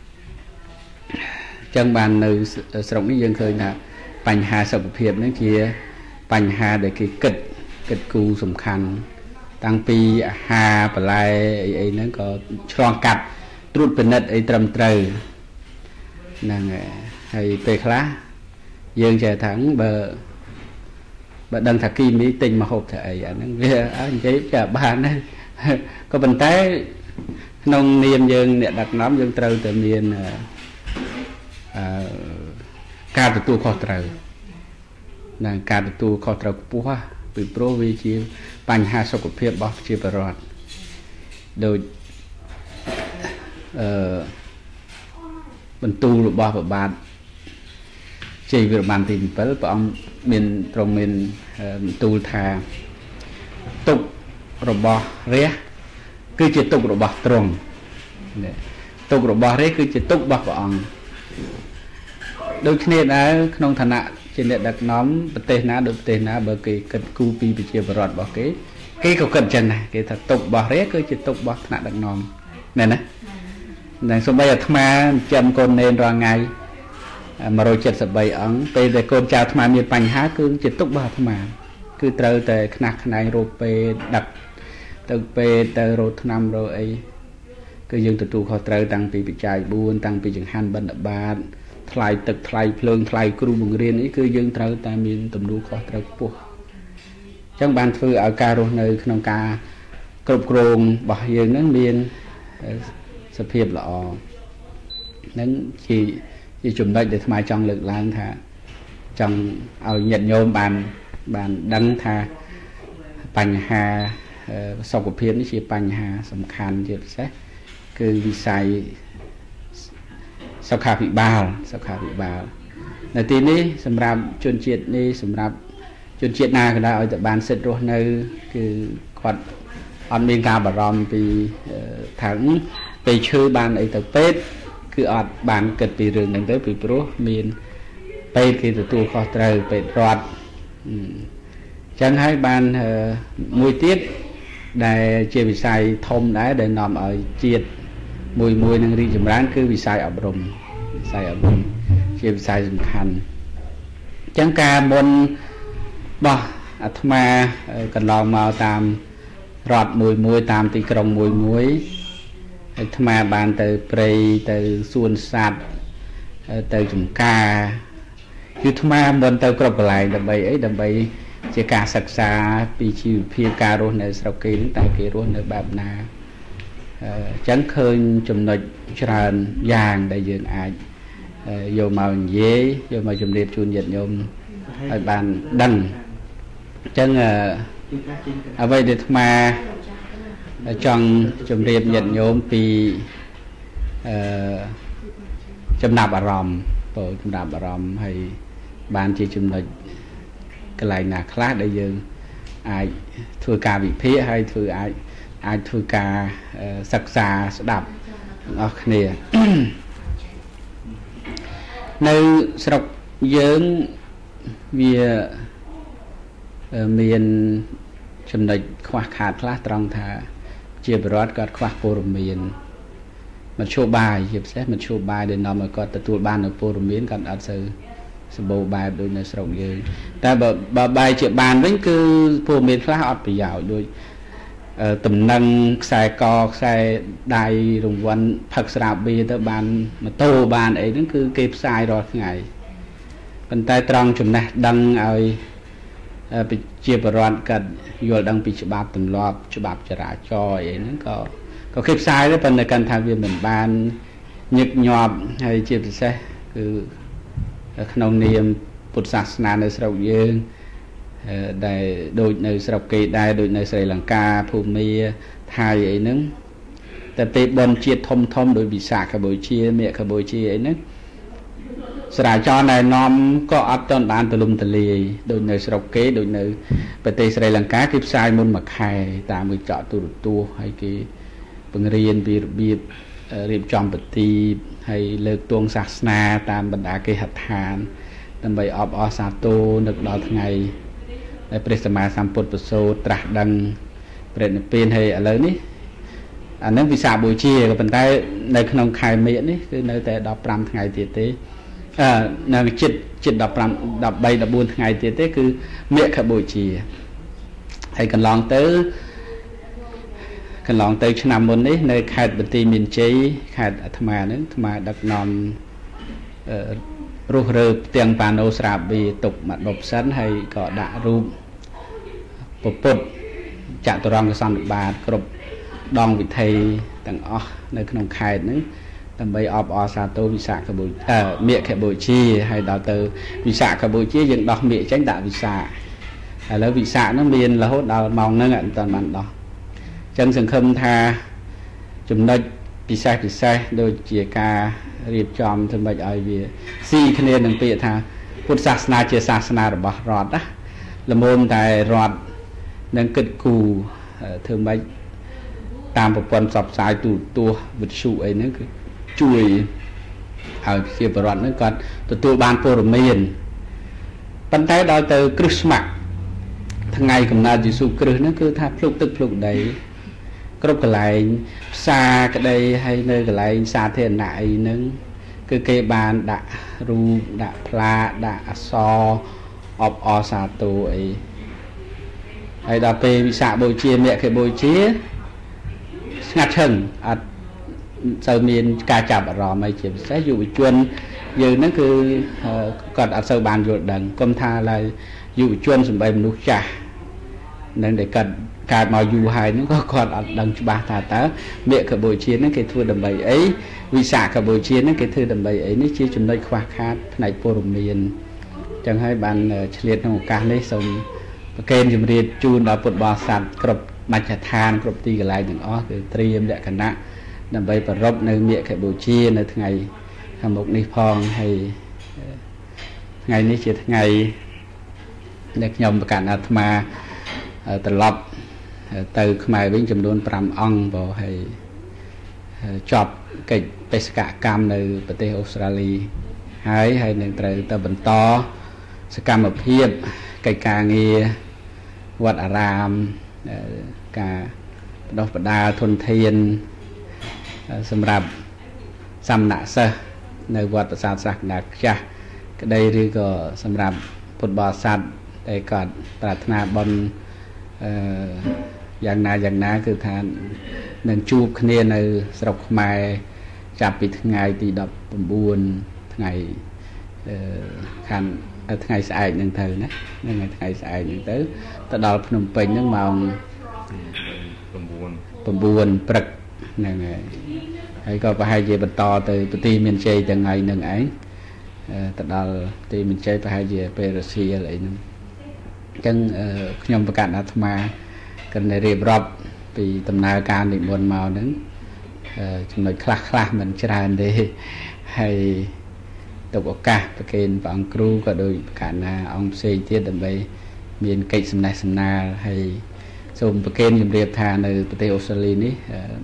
អញ្ចឹងបាននៅស្រុកនេះយើងឃើញថាបញ្ហាសុខភាពហ្នឹងជាបញ្ហាដែលគេគិតគិតគូរសំខាន់តាំងពីអាហារបន្លែអីអីហ្នឹងក៏ឆ្លងកាត់ត្រួតពិនិត្យអីត្រឹមត្រូវហ្នឹងហើយពេលខ្លះយើងចេះថាបើបើដឹងថាគីមីទិញមកហូបទៅអីអាហ្នឹងវានិយាយតែបានណាក៏ប៉ុន្តែក្នុងនាមយើងអ្នកដឹកនាំយើងត្រូវតែមានអឺការទទួលខុសត្រូវនិងការទទួលខុសត្រូវខ្ពស់ពីព្រោះវាជាបញ្ហាសុខភាពរបស់ប្រជាពលរដ្ឋដូចអឺបន្ទូលរបស់ព្រះបាទជ័យវីរ្ម័នទី7ព្រះអង្គមានទ្រង់មានបន្ទូលថាទុក្ខរបស់រាជគឺជាទុក្ខរបស់ទ្រង់ទុក្ខរបស់រាជគឺជាទុក្ខរបស់ព្រះអង្គដូចគ្នាដែរក្នុងឋានៈជាអ្នកដឹកនាំប្រទេសណាដូចប្រទេសណាបើគេគិតគូរពីប្រជាពលរដ្ឋរបស់គេគេក៏គិតចឹងដែរគេថាទុក្ខរបស់រាជគឺជាទុក្ខរបស់ថ្នាក់ដឹកនាំមែនណាតែសូម្បីអាត្មាចាំកូននេនរាល់ថ្ងៃmột trăm七mươi baអង្គពេលដែលកូនចៅអាត្មាមានបញ្ហាគឺជាទុក្ខរបស់អាត្មាគឺត្រូវតែខ្នះខ្នែងរោគពេទ្យដឹកទៅពេទ្យទៅរោថ្នាំរោអីគឺយើងទទួលខុសត្រូវតាំងពីបច្ច័យបួនតាំងពីចង្ហាន់បិណ្ឌបាតថ្លៃទឹកថ្លៃភ្លើងថ្លៃគ្រូបង្រៀននេះគឺយើងត្រូវតែមានទំនួលខុសត្រូវខ្ពស់អញ្ចឹងបានធ្វើឲ្យការរស់នៅក្នុងការគ្រប់គ្រងរបស់យើងនឹងមានសភាពល្អនឹងជាជាចំណុចដែលអាត្មាចង់លើកឡើងថាចង់ឲ្យញាតិញោមបានបានដឹងថាបញ្ហាសុខភាពនេះជាបញ្ហាសំខាន់ជាពិសេសគឺវិស័យសុខាភិបាលសុខាភិបាលនៅទីនេះសម្រាប់ជនជាតិនេះសម្រាប់ជនជាតិណាក៏ដោយឲ្យតែបានសិទ្ធិរស់នៅគឺគាត់អត់មានការបារម្ភពីថាពេលឈឺបានអីទៅពេទ្យគឺអត់បានគិតពីរឿងហ្នឹងទៅពីព្រោះមានពេទ្យគេទទួលខុសត្រូវពេទ្យរដ្ឋអញ្ចឹងហើយបានមួយទៀតដែលជាវិស័យធំដែរដែលនាំឲ្យជាតិមួយមួយនឹងរីកចម្រើនគឺវិស័យអប់រំវិស័យអប់រំជាវិស័យសំខាន់អញ្ចឹងការមុនបោះអាត្មាកន្លងមកតាមរដ្ឋមួយមួយតាមទីក្រុងមួយមួយអាត្មាបានទៅព្រៃទៅសួនសត្វទៅចំការគឺអាត្មាមិនទៅគ្រប់កន្លែងដើម្បីអីដើម្បីជាការសិក្សាពីជីវភាពការរស់នៅស្រុកគេនឹងតែគេរស់នៅបែបណាអញ្ចឹងឃើញចំណុចច្រើនយ៉ាងដែលយើងអាចយកមកនិយាយយកមកជម្រាបជូនញាតិញោមឲ្យបានដឹងអញ្ចឹងអ្វីដែលអាត្មាចង់ជម្រាបញាតិញោមពីអឺចំណាប់អារម្មណ៍បើចំណាប់អារម្មណ៍ហើយបានជាចំណុចកន្លែងណាខ្លះដែលយើងអាចធ្វើការវិភាគហើយធ្វើអាចអាចធ្វើការសិក្សាស្ដាប់ទាំងអស់គ្នានៅស្រុកយើងវាមានចំណុចខ្វះខាតខ្លះត្រង់ថាជាបរិវត្តគាត់ខ្វះព័ត៌មានមធ្យោបាយជាពិសេសមធ្យោបាយដែលនាំឲ្យគាត់ទទួលបាននូវព័ត៌មានគាត់អត់សូវសម្បូរបែបដូចនៅស្រុកយើងតែបើបើបែរជាបានវិញគឺព័ត៌មានខ្លះអត់ប្រយោជន៍ដូចតំណែងខ្សែកខ្សែដៃរង្វាន់ផឹកស្រាបៀរទៅបានម៉ូតូបានអីហ្នឹងគឺគេផ្សាយរាល់ថ្ងៃប៉ុន្តែត្រង់ចំណេះដឹងឲ្យប្រជាពលរដ្ឋគាត់យល់ដឹងពីច្បាប់ទម្លាប់ច្បាប់ចរាចរណ៍អីហ្នឹងក៏ក៏គេផ្សាយដែរប៉ុន្តែកាន់ថាវាមិនបានញឹកញាប់ហើយជាពិសេសគឺក្នុងនាមពុទ្ធសាសនានៅស្រុកយើងដែលដូចនៅស្រុកគេដែរដូចនៅស្រីលង្កាភូមាថៃអីហ្នឹងតែពេលបនជាតិធំធំដោយវិសាខបូជាមេខបូជាអីហ្នឹងស្រាចរណែនាំក៏អត់ទាន់បានទលំទលាយដូចនៅស្រុកគេដូចនៅប្រទេសស្រីលង្កាគេផ្សាយមុនមួយខែតាមវិចកទូរទស្សន៍ហើយគេបង្រៀនពីរបៀបរៀបចំពិធីហើយលើកទងសាសនាតាមបណ្ដាគេហដ្ឋានដើម្បីអបអរសាទរនឹកដល់ថ្ងៃដែលព្រះសម្មាសម្ពុទ្ធប្រសូតត្រាស់ដឹងព្រះនិព្វានហើយឥឡូវនេះអានឹងវិសាខបូជាក៏ប៉ុន្តែនៅក្នុងខែមេនេះគឺនៅតែដប់ប្រាំថ្ងៃទៀតទេអឺនៅចិត្តចិត្តដប់ប្រាំ ដប់បី ដប់បួនថ្ងៃទៀតទេគឺមេខបូជាហើយកន្លងទៅកន្លងទៅឆ្នាំមុននេះនៅខេត្តបន្ទាយមានជ័យខេត្តអាត្មាហ្នឹងអាត្មាដឹកនាំអឺរុះរើផ្ទាំងប៉ាណូស្រាបៀទុកមកដប់សិនហើយក៏ដាក់រូបពពុទ្ធចតុរង្គសន្និបាតគ្រប់ដងវិធីទាំងអស់នៅក្នុងខេត្តហ្នឹងដើម្បីអបអរសាទរវិសាខបូជាអឺមេខបូជាហើយដល់ទៅវិសាខបូជាយើងដោះមេចេញដាក់វិសាឥឡូវវិសាហ្នឹងមានរហូតដល់ម៉ោងហ្នឹងអត់ទាន់បានដោះចឹងសង្ឃឹមថាចំណុចពិសេសពិសេសដូចជាការរៀបចំធ្វើម៉េចឲ្យវាស៊ីគ្នានឹងពាក្យថាពុទ្ធសាសនាជាសាសនារបស់រដ្ឋណាល្មមតែរដ្ឋនឹងគិតគូរធ្វើម៉េចតាមប្រព័ន្ធផ្សព្វផ្សាយទូរទស្សន៍វិទ្យុអីហ្នឹងគឺជួយឲ្យប្រជាពលរដ្ឋហ្នឹងគាត់ទទួលបានព័ត៌មានប៉ុន្តែដល់ទៅគ្រឹះស្មាក់ថ្ងៃកំណើតយេស៊ូវគ្រីស្ទហ្នឹងគឺថាភ្លុកទឹកភ្លុកដីគ្រប់កន្លែងផ្សារក្តីហើយនៅកន្លែងសាធារណៈអីហ្នឹងគឺគេបានដាក់រូបដាក់ផ្លាកដាក់អក្សរអបអរសាទរអីហើយដល់ពេលវិសាខបូជាមេខបូជាស្ងាត់ឈឹងអត់សូវមានការចាប់អារម្មណ៍អីជាពិសេសយុវជនយើងហ្នឹងគឺគាត់អត់សូវបានយល់ដឹងគុំថាឡើយយុវជនសម្បីមនុស្សចាស់នឹងដែលគាត់កើតមកយូរហើយហ្នឹងក៏គាត់អត់ដឹងច្បាស់ថាតើមេខបូជាហ្នឹងគេធ្វើដើម្បីអីវិសាខបូជាហ្នឹងគេធ្វើដើម្បីអីនេះជាចំណុចខ្វះខាតផ្នែកព័ត៌មានអញ្ចឹងហើយបានឆ្លៀតក្នុងឱកាសនេះសូមប្រកេនជម្រាបជូនដល់ពុទ្ធបរិស័ទគ្រប់មជ្ឈដ្ឋានគ្រប់ទីកន្លែងទាំងអស់គឺត្រៀមលក្ខណៈដើម្បីប្ររពនៅមេខបូជានៅថ្ងៃខាងមុខនេះផងហើយថ្ងៃនេះជាថ្ងៃដែលខ្ញុំប្រកាសអាត្មាត្រឡប់ទៅខ្មែរវិញចំនួនប្រាំអង្គបើហើយចប់កិច្ចបេសកកម្មនៅប្រទេសអូស្ត្រាលីហើយហើយនឹងត្រូវទៅបន្តសកម្មភាពកិច្ចការងារវត្តអារាមការបដោះបដាលធនធានសម្រាប់សំណាក់សិស្សនៅវត្តប្រាសាទសាសនាខ្ចាស់ក្តីឬក៏សម្រាប់ពុទ្ធបរិស័ទដែលគាត់ប្រាថ្នាបុណ្យអឺយ៉ាងណាយ៉ាងណាគឺថានឹងជួបគ្នានៅស្រុកខ្មែរចាប់ពីថ្ងៃទីដប់ប្រាំបួនថ្ងៃអឺខាងថ្ងៃស្អែកហ្នឹងទៅណាហ្នឹងហើយថ្ងៃស្អែកហ្នឹងទៅទៅដល់ភ្នំពេញហ្នឹងម៉ោង9ព្រឹកហ្នឹងហើយហើយក៏ប្រហែលជាបន្តទៅប្រទីមានជ័យទាំងថ្ងៃហ្នឹងឯងទៅដល់ប្រទីមានជ័យប្រហែលជាពេលរសៀលអីហ្នឹងអញ្ចឹងខ្ញុំប្រកាសអាត្មាគណរៀបរាប់ពីដំណើរការនិមន្តមកហ្នឹងចំណុចខ្លះខ្លះមិនច្រើនទេហើយទុកឱកាសប្រគេនព្រះអង្គគ្រូក៏ដោយប្រកាសណាអង្គផ្សេងទៀតដើម្បីមានកិច្ចសំណេះសំណាលហើយសូមប្រគេនជម្រាបថានៅប្រទេសអូស្ត្រាលីនេះ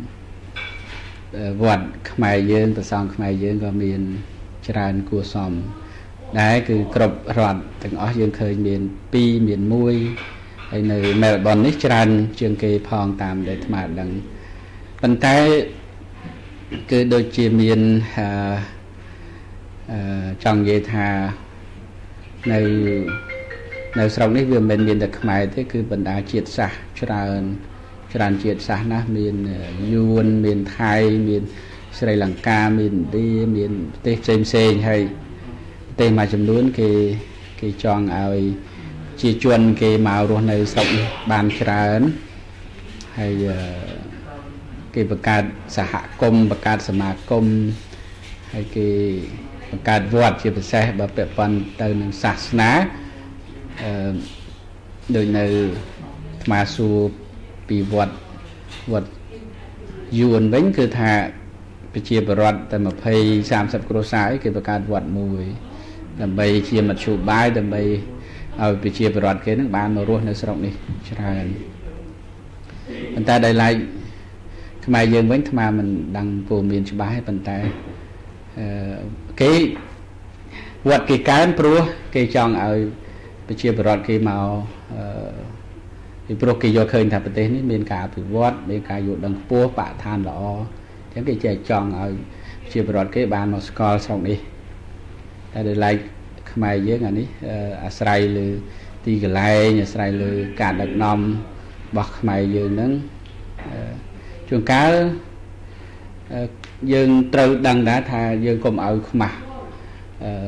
វត្តខ្មែរយើងប្រសង់ខ្មែរយើងក៏មានច្រើនគួរសមដែរគឺគ្រប់រដ្ឋទាំងអស់យើងឃើញមានពីរមានមួយហើយនៅមែលប៊ននេះច្រើនជាងគេផងតាមដែលអាត្មាដឹងប៉ុន្តែគឺដូចជាមានអឺអឺចង់និយាយថានៅនៅស្រុកនេះវាមិនមានតែខ្មែរទេគឺបណ្ដាជាតិសាសន៍ច្រើនច្រើនជាតិសាសន៍ណាស់មានយួនមានថៃមានស្រីលង្កាមានឥណ្ឌាមានប្រទេសផ្សេងផ្សេងហើយប្រទេសមួយចំនួនគេគេចង់ឲ្យជាជនគេមករស់នៅស្រុកនេះបានច្រើនហើយគេបង្កើតសហគមន៍បង្កើតសមាគមហើយគេបង្កើតវត្តជាពិសេសបើពាក់ព័ន្ធទៅនឹងសាសនាអឺដូចនៅថ្មសួរពីវត្តវត្តយួនវិញគឺថាប្រជាពលរដ្ឋតែยี่สิบ สามสิบគ្រួសារគេបង្កើតវត្តមួយដើម្បីជាមធ្យោបាយដើម្បីឲ្យប្រជាពលរដ្ឋគេនឹងបានមករស់នៅស្រុកនេះច្រើនប៉ុន្តែដោយឡែកខ្មែរយើងវិញអាត្មាមិនដឹងព័ត៌មានច្បាស់ទេប៉ុន្តែអឺគេវត្តគេកើនព្រោះគេចង់ឲ្យប្រជាពលរដ្ឋគេមកអឺពីព្រោះគេយកឃើញថាប្រទេសនេះមានការអភិវឌ្ឍមានការយល់ដឹងខ្ពស់បរិស្ថានល្អអញ្ចឹងគេចេះចង់ឲ្យប្រជាពលរដ្ឋគេបានមកស្គាល់ស្រុកនេះតែដោយឡែកខ្មែរយើងអានេះអាស្រ័យលើទីកន្លែងអាស្រ័យលើការដឹកនាំរបស់ខ្មែរយើងហ្នឹងជួនកាលយើងត្រូវដឹងដែរថាយើងកុំឲ្យខ្មាស់អឺ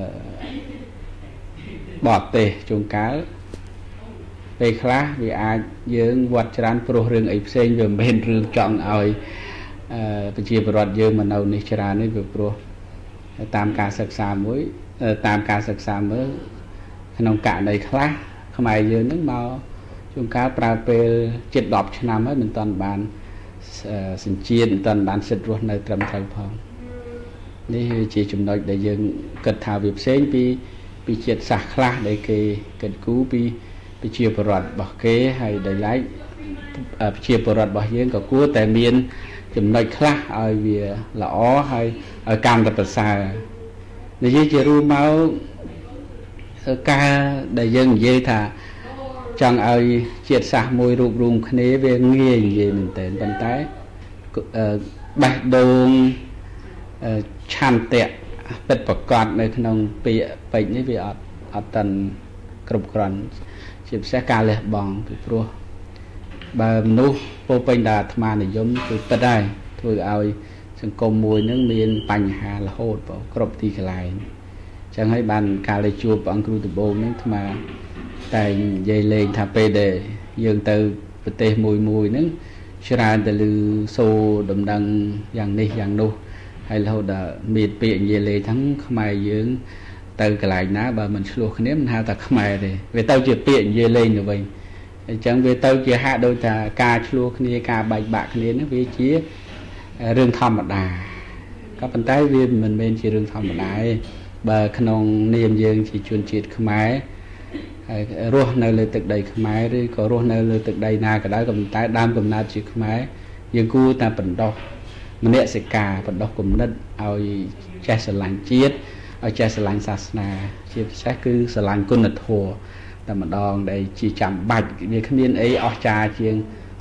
បរទេសជួនកាលពេលខ្លះវាអាចយើងវត្តច្រើនព្រោះរឿងអីផ្សេងវាមិនមែនរឿងចង់ឲ្យអឺប្រជាពលរដ្ឋយើងមកនៅនេះច្រើននេះវាព្រោះតាមការសិក្សាមួយតាមការសិក្សាមើលក្នុងករណីខ្លះខ្មែរយើងនឹងមកជួនកាលប្រើពេលជិតដប់ឆ្នាំហើយមិនទាន់បានសញ្ជាតិមិនទាន់បានសិទ្ធិរស់នៅត្រឹមត្រូវផងនេះជាចំណុចដែលយើងគិតថាវាផ្សេងពីពីជាតិសាសន៍ខ្លះដែលគេគិតគូរពីប្រជាពលរដ្ឋរបស់គេហើយដោយឡែកប្រជាពលរដ្ឋរបស់យើងក៏គួរតែមានចំណុចខ្លះឲ្យវាល្អហើយឲ្យកម្មតែប្រសើរនិយាយជារួមមកការដែលយើងនិយាយថាចង់ឲ្យជាតិសាសន៍មួយរូបរួមគ្នាវាងាយនិយាយមែនតើប៉ុន្តែបេះដូងឆន្ទៈពិតប្រកបនៅក្នុងពាក្យពេចន៍នេះវាអត់អត់តាន់គ្រប់គ្រាន់ជាពិសេសការលះបង់ពីព្រោះបើមនុស្សពោពេញដោយអាត្មានិយមគឺពិតដែរធ្វើឲ្យសង្គមមួយនឹងមានបញ្ហារហូតបងគ្រប់ទីកន្លែងអញ្ចឹងហើយបានការលេជួបព្រះអង្គគ្រូដំបូងនឹងអាត្មាតែនិយាយលេងថាពេលដែលយើងទៅប្រទេសមួយមួយហ្នឹងច្រើនតែឮសូរដំណឹងយ៉ាងនេះយ៉ាងនោះហើយរហូតដល់មានពាក្យនិយាយលេងទាំងខ្មែរយើងទៅកន្លែងណាបើមិនឆ្លោះគ្នាមិនហៅថាខ្មែរទេវាទៅជាពាក្យនិយាយលេងទៅវិញអញ្ចឹងវាទៅជាហាក់ដូចថាការឆ្លោះគ្នាការបែកបាក់គ្នាហ្នឹងវាជារឿងធម្មតាក៏ប៉ុន្តែវាមិនមែនជារឿងធម្មតាទេបើក្នុងនាមយើងជាជនជាតិខ្មែរហើយរស់នៅលើទឹកដីខ្មែរឬក៏រស់នៅលើទឹកដីណាក៏ដោយក៏ប៉ុន្តែដើមកំណើតជាខ្មែរយើងគួរតែបណ្ដុះមនសិការបណ្ដុះគំនិតឲ្យចេះស្រឡាញ់ជាតិឲ្យចេះស្រឡាញ់សាសនាជាពិសេសគឺស្រឡាញ់គុណធម៌តែម្ដងដែលជាចាំបាច់វាគ្មានអីអស្ចារ្យជាង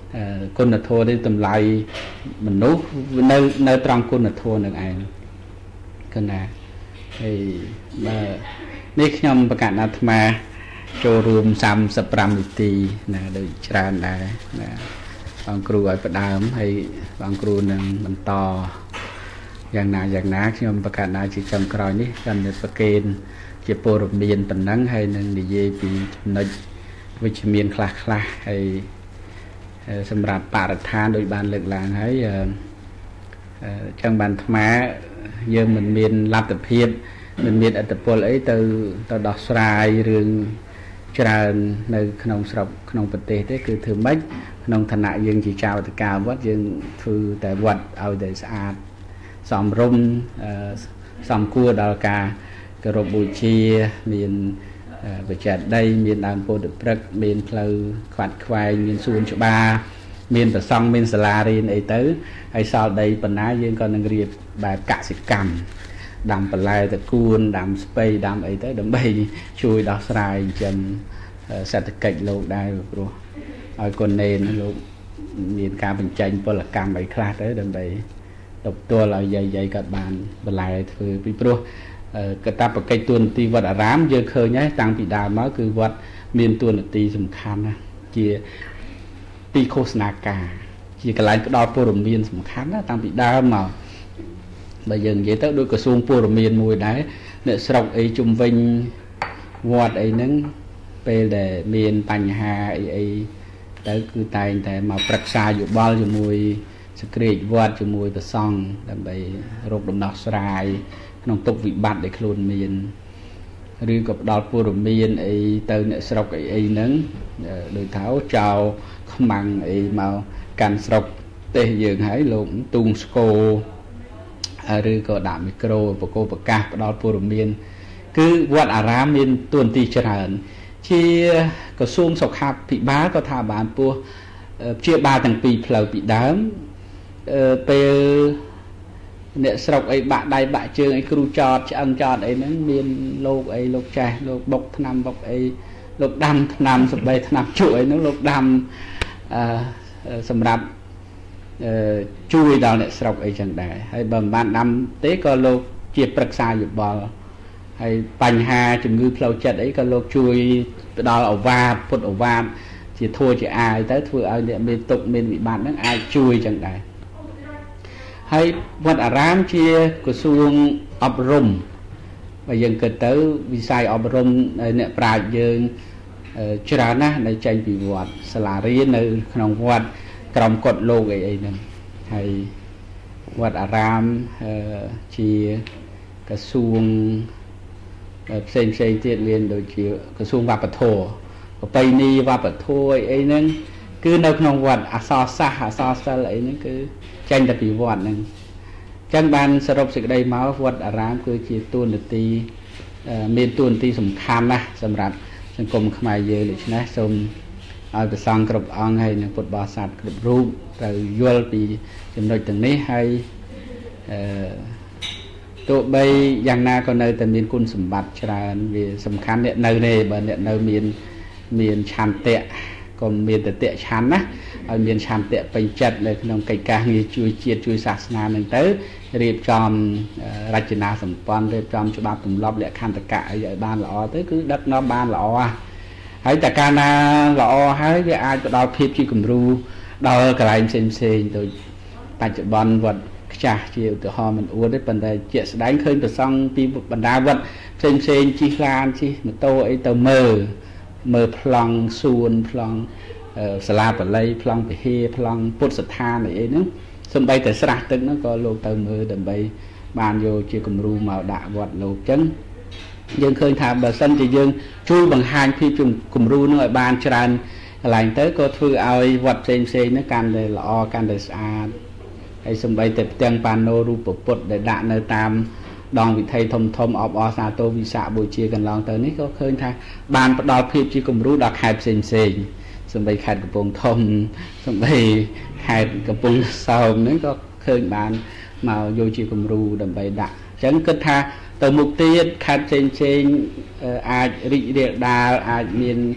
គុណធម៌នេះតម្លៃមនុស្សនៅនៅត្រង់គុណធម៌នឹងឯងគឺណាហើយបើនេះខ្ញុំបកណ្ដាអាត្មាចូលរួមសាមសិបប្រាំនាទីណាដូចច្រើនដែរណាបងគ្រូឲ្យផ្ដើមហើយបងគ្រូនឹងបន្តយ៉ាងណាយ៉ាងណាខ្ញុំបកណ្ដាជាចំក្រោយនេះកាន់តែប្រកេនជាព័ត៌មានប៉ុណ្ណឹងហើយនឹងនិយាយពីចំណុចវិជ្ជមានខ្លះខ្លះហើយសម្រាប់បរិស្ថានដូចបានលើកឡើងហើយចឹងបានអាត្មាយើងមិនមានលទ្ធភាពមិនមានឥទ្ធិពលអីទៅទៅដោះស្រាយរឿងច្រើននៅក្នុងស្រុកក្នុងប្រទេសទេគឺធ្វើម៉េចក្នុងឋានៈយើងជាចៅតកាវត្តយើងធ្វើតែវត្តឲ្យតែស្អាតសមរម្យសមគួរដល់ការគោរពបូជាមានបច្ចេកដីមានដើមពោធិព្រឹក្សមានផ្លូវខ្វាត់ខ្វែងមានសួនច្បារមានប្រសង់មានសាលារៀនអីទៅហើយសល់ដីប៉ុណ្ណាយើងក៏នឹងរៀបបែបកសិកម្មដាំបន្លែតកួនដាំស្ពៃដាំអីទៅដើម្បីជួយដោះស្រាយចិញ្ចឹមសេដ្ឋកិច្ចលោកដែរព្រោះឲ្យកូននេនលោកមានការបញ្ចេញពលកម្មអីខ្លះទៅដើម្បីទប់ទល់ឲ្យយាយយាយគាត់បានបន្លែធ្វើពីព្រោះកតាបកិច្ចទួនាទីវត្តអារាមយើងឃើញហើយតាំងពីដើមមកគឺវត្តមានទួនាទីសំខាន់ណាជាទីឃោសនាការជាកន្លែងផ្ដល់ព័ត៌មានសំខាន់ណាតាំងពីដើមមកបើយើងនិយាយទៅដូចក្រសួងព័ត៌មានមួយដែរអ្នកស្រុកអីជុំវិញវត្តអីហ្នឹងពេលដែលមានបញ្ហាអីអីទៅគឺតែងតែមកប្រឹក្សាយោបល់ជាមួយសក្តិវត្តជាមួយព្រះសង្ឃដើម្បីរកដំណោះស្រាយក្នុងទុកវិបត្តិដែលខ្លួនមានឬក៏ផ្ដល់ព័ត៌មានអីទៅអ្នកស្រុកអីអីហ្នឹងដូចថាចៅខ្មាំងអីមកកាន់ស្រុកទេសយើងហើយលោកទូងស្គរឬក៏ដាក់មីក្រូបកោប្រកាសផ្ដល់ព័ត៌មានគឺវត្តអារាមមានទួនាទីច្រើនជាក្រសួងសុខាភិបាលក៏ថាបានពោះព្យាបាលទាំងពីរផ្លូវពីដើមពេលអ្នកស្រុកអីបាក់ដៃបាក់ជើងអីគ្រូចតឆ្អឹងចតអីហ្នឹងមានលោកអីលោកចាស់លោកបុកថ្នាំបុកអីលោកដាំថ្នាំសបីថ្នាំជក់អីហ្នឹងលោកដាំអឺសម្រាប់អឺជួយដល់អ្នកស្រុកអីចឹងដែរហើយបើមិនបានដាំទេក៏លោកជាប្រឹក្សាយោបល់ហើយបញ្ហាជំងឺផ្លូវចិត្តអីក៏លោកជួយផ្ដល់ឱវាទពុតឱវាទជាធัวជាអាយទៅធ្វើឲ្យអ្នកមានទុក្ខមានវិបត្តិហ្នឹងអាចជួយចឹងដែរហើយវត្តអារាមជាក្រសួងអប់រំបើយើងគិតទៅវិស័យអប់រំអ្នកប្រាជ្ញយើងច្រើនណាស់នៅចេញពីវត្តសាលារៀននៅក្នុងវត្តក្រមកុដលោកអីអីហ្នឹងហើយវត្តអារាមជាក្រសួងផ្សេងផ្សេងទៀតមានដូចជាក្រសួងវប្បធម៌ប្រពៃណីវប្បធម៌អីអីហ្នឹងគឺនៅក្នុងវត្តអក្សរសាស្ត្រអក្សរសិល្ប៍អីហ្នឹងគឺចេញតែពីវត្តហ្នឹងអញ្ចឹងបានសរុបសេចក្តីមកវត្តអារាមគឺជាទួនាទីមានទួនាទីសំខាន់ណាស់សម្រាប់សង្គមខ្មែរយើងដូច្នេះសូមឲ្យព្រះសង្ឃគ្រប់អង្គហើយនិងពុទ្ធបរិស័ទគ្រប់រូបត្រូវយល់ពីចំណុចទាំងនេះហើយអឺទោះបីយ៉ាងណាក៏នៅតែមានគុណសម្បត្តិច្រើនវាសំខាន់អ្នកនៅនេះបើអ្នកនៅមានមានឆន្ទៈក៏មានតតិឆន្ទណាឲ្យមានឆន្ទៈពេញចិត្តនៅក្នុងកិច្ចការងារជួយជាតិជួយសាសនានឹងទៅរៀបចំរចនាសម្ព័ន្ធរៀបចំច្បាប់ទម្លាប់លក្ខន្តិកៈឲ្យបានល្អទៅគឺដឹកនាំបានល្អហើយតែកាលណាល្អហើយវាអាចផ្ដល់ភាពជាគំរូដល់កន្លែងផ្សេងផ្សេងដូចបច្ចុប្បន្នវត្តខ្ចាស់ជាឧទាហរណ៍មិនអួតទេប៉ុន្តែជាក់ស្ដែងឃើញប្រសង់ពីបណ្ដាវត្តផ្សេងផ្សេងជិះឡានជិះម៉ូតូអីទៅមើលមើលប្លង់សួនប្លង់សាលាបល័យប្លង់ពហិប្លង់ពុទ្ធស្ថានអីហ្នឹងសំបីតែស្រះទឹកហ្នឹងក៏លោកទៅមើលដើម្បីបានយកជាគំរូមកដាក់វត្តលោកចឹងយើងឃើញថាបើសិនជាយើងជួយបង្ហាញភាពគំរូនោះឲ្យបានច្រើនកន្លែងទៅក៏ធ្វើឲ្យវត្តផ្សេងផ្សេងហ្នឹងកាន់តែល្អកាន់តែស្អាតហើយសំបីតែផ្ទាំងប៉ាណូរូបពុទ្ធដែលដាក់នៅតាមដងវិថីធំធំអបអរសាទរវិសាខបូជាកន្លងទៅនេះក៏ឃើញថាបានផ្ដល់ភាពជាគំរូដល់ខេត្តផ្សេងផ្សេងសំបីខេត្តកំពង់ធំសំបីខេត្តកំពង់សោមហ្នឹងក៏ឃើញបានមកយកជាគំរូដើម្បីដាក់អញ្ចឹងគិតថាទៅមុខទៀតខេត្តផ្សេងផ្សេងអាចរីករាលដាលអាចមាន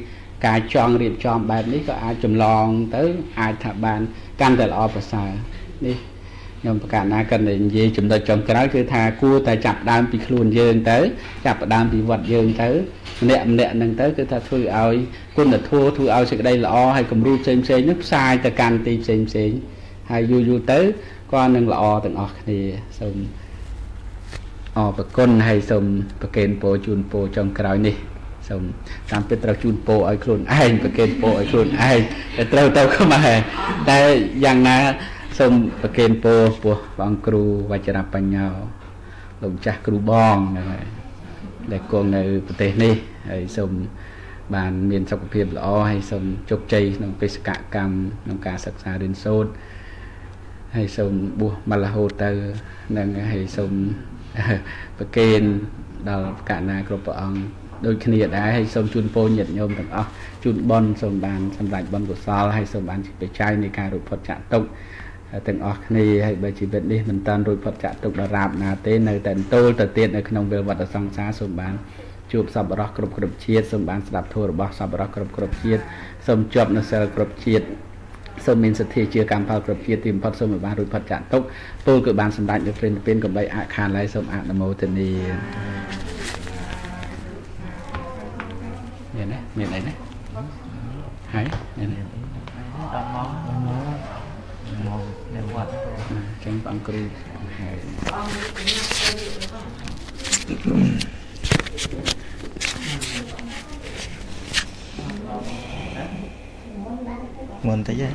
ការចង់រៀបចំបែបនេះក៏អាចចម្លងទៅអាចថាបានកាន់តែល្អប្រសើរនេះខ្ញុំប្រកាសណាក៏និយាយចំណុចចុងក្រោយគឺថាគួរតែចាប់ដើមពីខ្លួនយើងទៅចាប់ដើមពីវត្តយើងទៅម្នាក់ម្នាក់ហ្នឹងទៅគឺថាធ្វើឲ្យគុណធម៌ធ្វើឲ្យសេចក្តីល្អហើយគំរូផ្សេងផ្សេងហ្នឹងផ្សាយទៅកាន់ទីផ្សេងផ្សេងហើយយូរយូរទៅក៏នឹងល្អទាំងអស់គ្នាសូមអរប្រគុណហើយសូមប្រកេនពរជូនពរចុងក្រោយនេះសូមតាមពិតត្រូវជូនពរឲ្យខ្លួនឯងប្រកេនពរឲ្យខ្លួនឯងតែត្រូវទៅខ្មែរតែយ៉ាងណាសូមប្រកេនពរពោះបងគ្រូវជ្របញ្ញោលោកម្ចាស់គ្រូបងហ្នឹងហើយដែលគង់នៅប្រទេសនេះហើយសូមបានមានសុខភាពល្អហើយសូមជោគជ័យក្នុងបេសកកម្មក្នុងការសិក្សារៀនសូត្រហើយសូមបួសមករហូតទៅនឹងហើយសូមប្រកេនដល់កណ្ណាគ្រប់ព្រះអង្គដូចគ្នាដែរហើយសូមជូនពរញាតិញោមទាំងអស់ជូនបុណ្យសូមបានសម្រេចបុណ្យកុសលហើយសូមបានជាបច្ច័យនៃការរួចផុតចាកទុក្ខទាំងអស់គ្នាហើយបើជីវិតនេះមិនតាន់រួចផុតចាកទុក្ខដរាបណាទេនៅតែទល់ទៅទៀតនៅក្នុងវិលវត្តសង្សារសូមបានជួបសប្បុរសគ្រប់គ្រប់ជាតិសូមបានស្ដាប់ធម៌របស់សប្បុរសគ្រប់គ្រប់ជាតិសូមជាប់នៅសិលគ្រប់ជាតិសូមមានសទ្ធាជាកម្មផលគ្រប់ជាតិទីបំផុតសូមឲ្យបានរួចផុតចាកទុក្ខពលគឺបានសម្រេចនៅព្រេនពៀនកំបីអខានឡើយសូមអនុមោទនាមានទេមានអីទេហើយមានទេដល់មកមកនៅវត្តចឹងបងគ្រូហើយមុនតិចទេ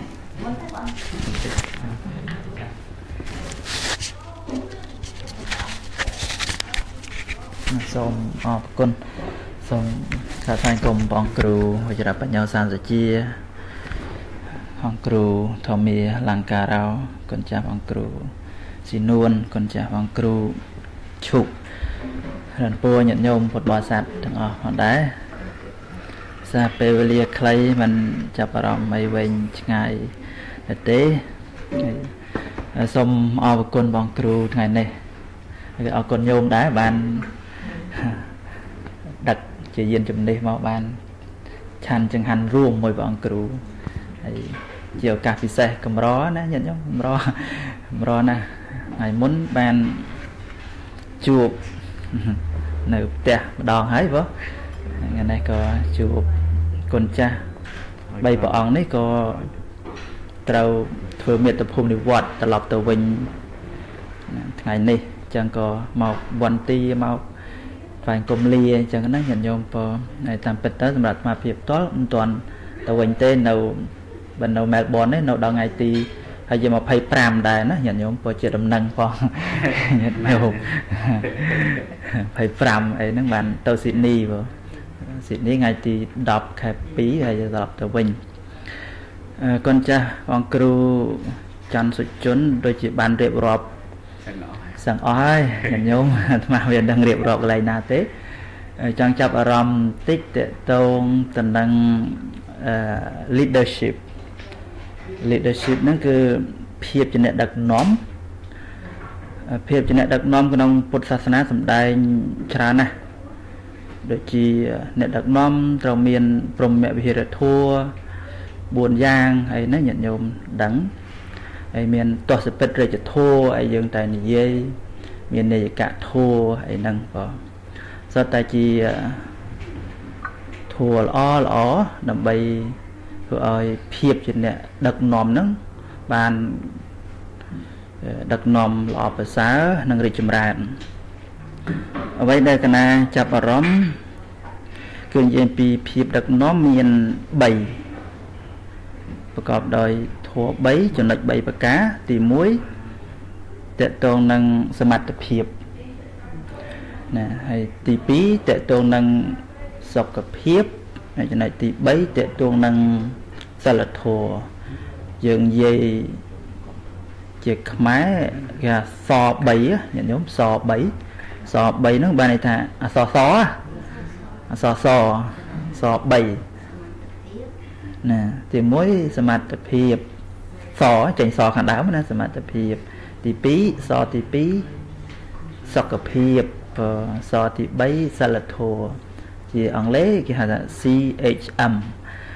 សូមអរគុណសូមសាថ្លែងគុំបងគ្រូវជ្របញ្ញោសានសុជាបងគ្រូធម្មាលង្ការោគុណចាស់បងគ្រូស៊ីនួនគុណចាស់បងគ្រូឈុករនពួរញាតិញោមពុទ្ធបរិស័ទទាំងអស់ផងដែរសារពេលវេលាខ្លីមិនចាប់អារម្មណ៍អីវែងឆ្ងាយទេសូមអរគុណបងគ្រូថ្ងៃនេះហើយអរគុណញោមដែរបានដឹកជាយានជំនិះមកបានឆាន់ចង្ហាន់រួមមួយបងគ្រូហើយជាឱកាសពិសេសកម្រណាញាតិញោមកម្រកម្រណាស់ថ្ងៃមុនបានជួបនៅផ្ទះម្ដងហើយបងថ្ងៃនេះក៏ជួបគុណចាស់បីព្រះអង្គនេះក៏ត្រូវធ្វើមេត្តាភូមិនិវត្តត្រឡប់ទៅវិញថ្ងៃនេះអញ្ចឹងក៏មកវន្ទាមកថ្វាយគុំលាអញ្ចឹងណាញាតិញោមពហើយតាមពិតទៅសម្រាប់អាភិបផ្ទាល់មិនទាន់ទៅវិញទេនៅបើនៅមែលប៊ននេះនៅដល់ថ្ងៃទីហើយជាยี่สิบห้าដែរណាញាតិញោមពជាដំណឹងផងញាតិញោមยี่สิบห้าអីហ្នឹងបានទៅស៊ីដនីបងស៊ីដនីថ្ងៃទីដប់ខែពីរហើយត្រឡប់ទៅវិញកូនចាស់បងគ្រូច័ន្ទសុជនដូចជាបានរៀបរាប់សឹងអស់ហើយញាតិញោមអាត្មាវាដឹងរៀបរាប់កន្លែងណាទេចង់ចាប់អារម្មណ៍តិចតទៅទៅនឹង leadership leadership ហ្នឹងគឺភាពជាអ្នកដឹកនាំភាពជាអ្នកដឹកនាំក្នុងពុទ្ធសាសនាសម្ដែងច្រើនណាស់ដូចជាអ្នកដឹកនាំត្រូវមានព្រហ្មវិហារធម៌បួនយ៉ាងហើយណាញាតិញោមដឹងហើយមានទស្សពិតរាជធម៌ហើយយើងតែនិយាយមាននេយកធម៌អីហ្នឹងក៏សុទ្ធតែជាធម៌ល្អល្អដើម្បីធ្វើឲ្យភាពជាអ្នកដឹកនាំហ្នឹងបានដឹកនាំល្អប្រសើរនិងរីកចម្រើនអ្វីដែលកណាចាប់អារម្មណ៍គឺនិយាយពីភាពដឹកនាំមានបីប្រកបដោយធម៌បីចំណុចបីប្រការទីមួយតកតងនឹងសមត្ថភាពណាហើយទីពីរតកតងនឹងសុខភាពហើយចំណុចទីបីតកតងនឹងសិលធម៌យើងនិយាយជាខ្មែរគេថាសបីញាតិញោមសបីសបីហ្នឹងបានន័យថាអសសអសសសបីណាទីមួយសមត្ថភាពសចេញសខាងដើមណាសមត្ថភាពទីពីរសទីពីរសុខភាពសទីបីសិលធម៌ជាអង់គ្លេសគេហៅថា C H M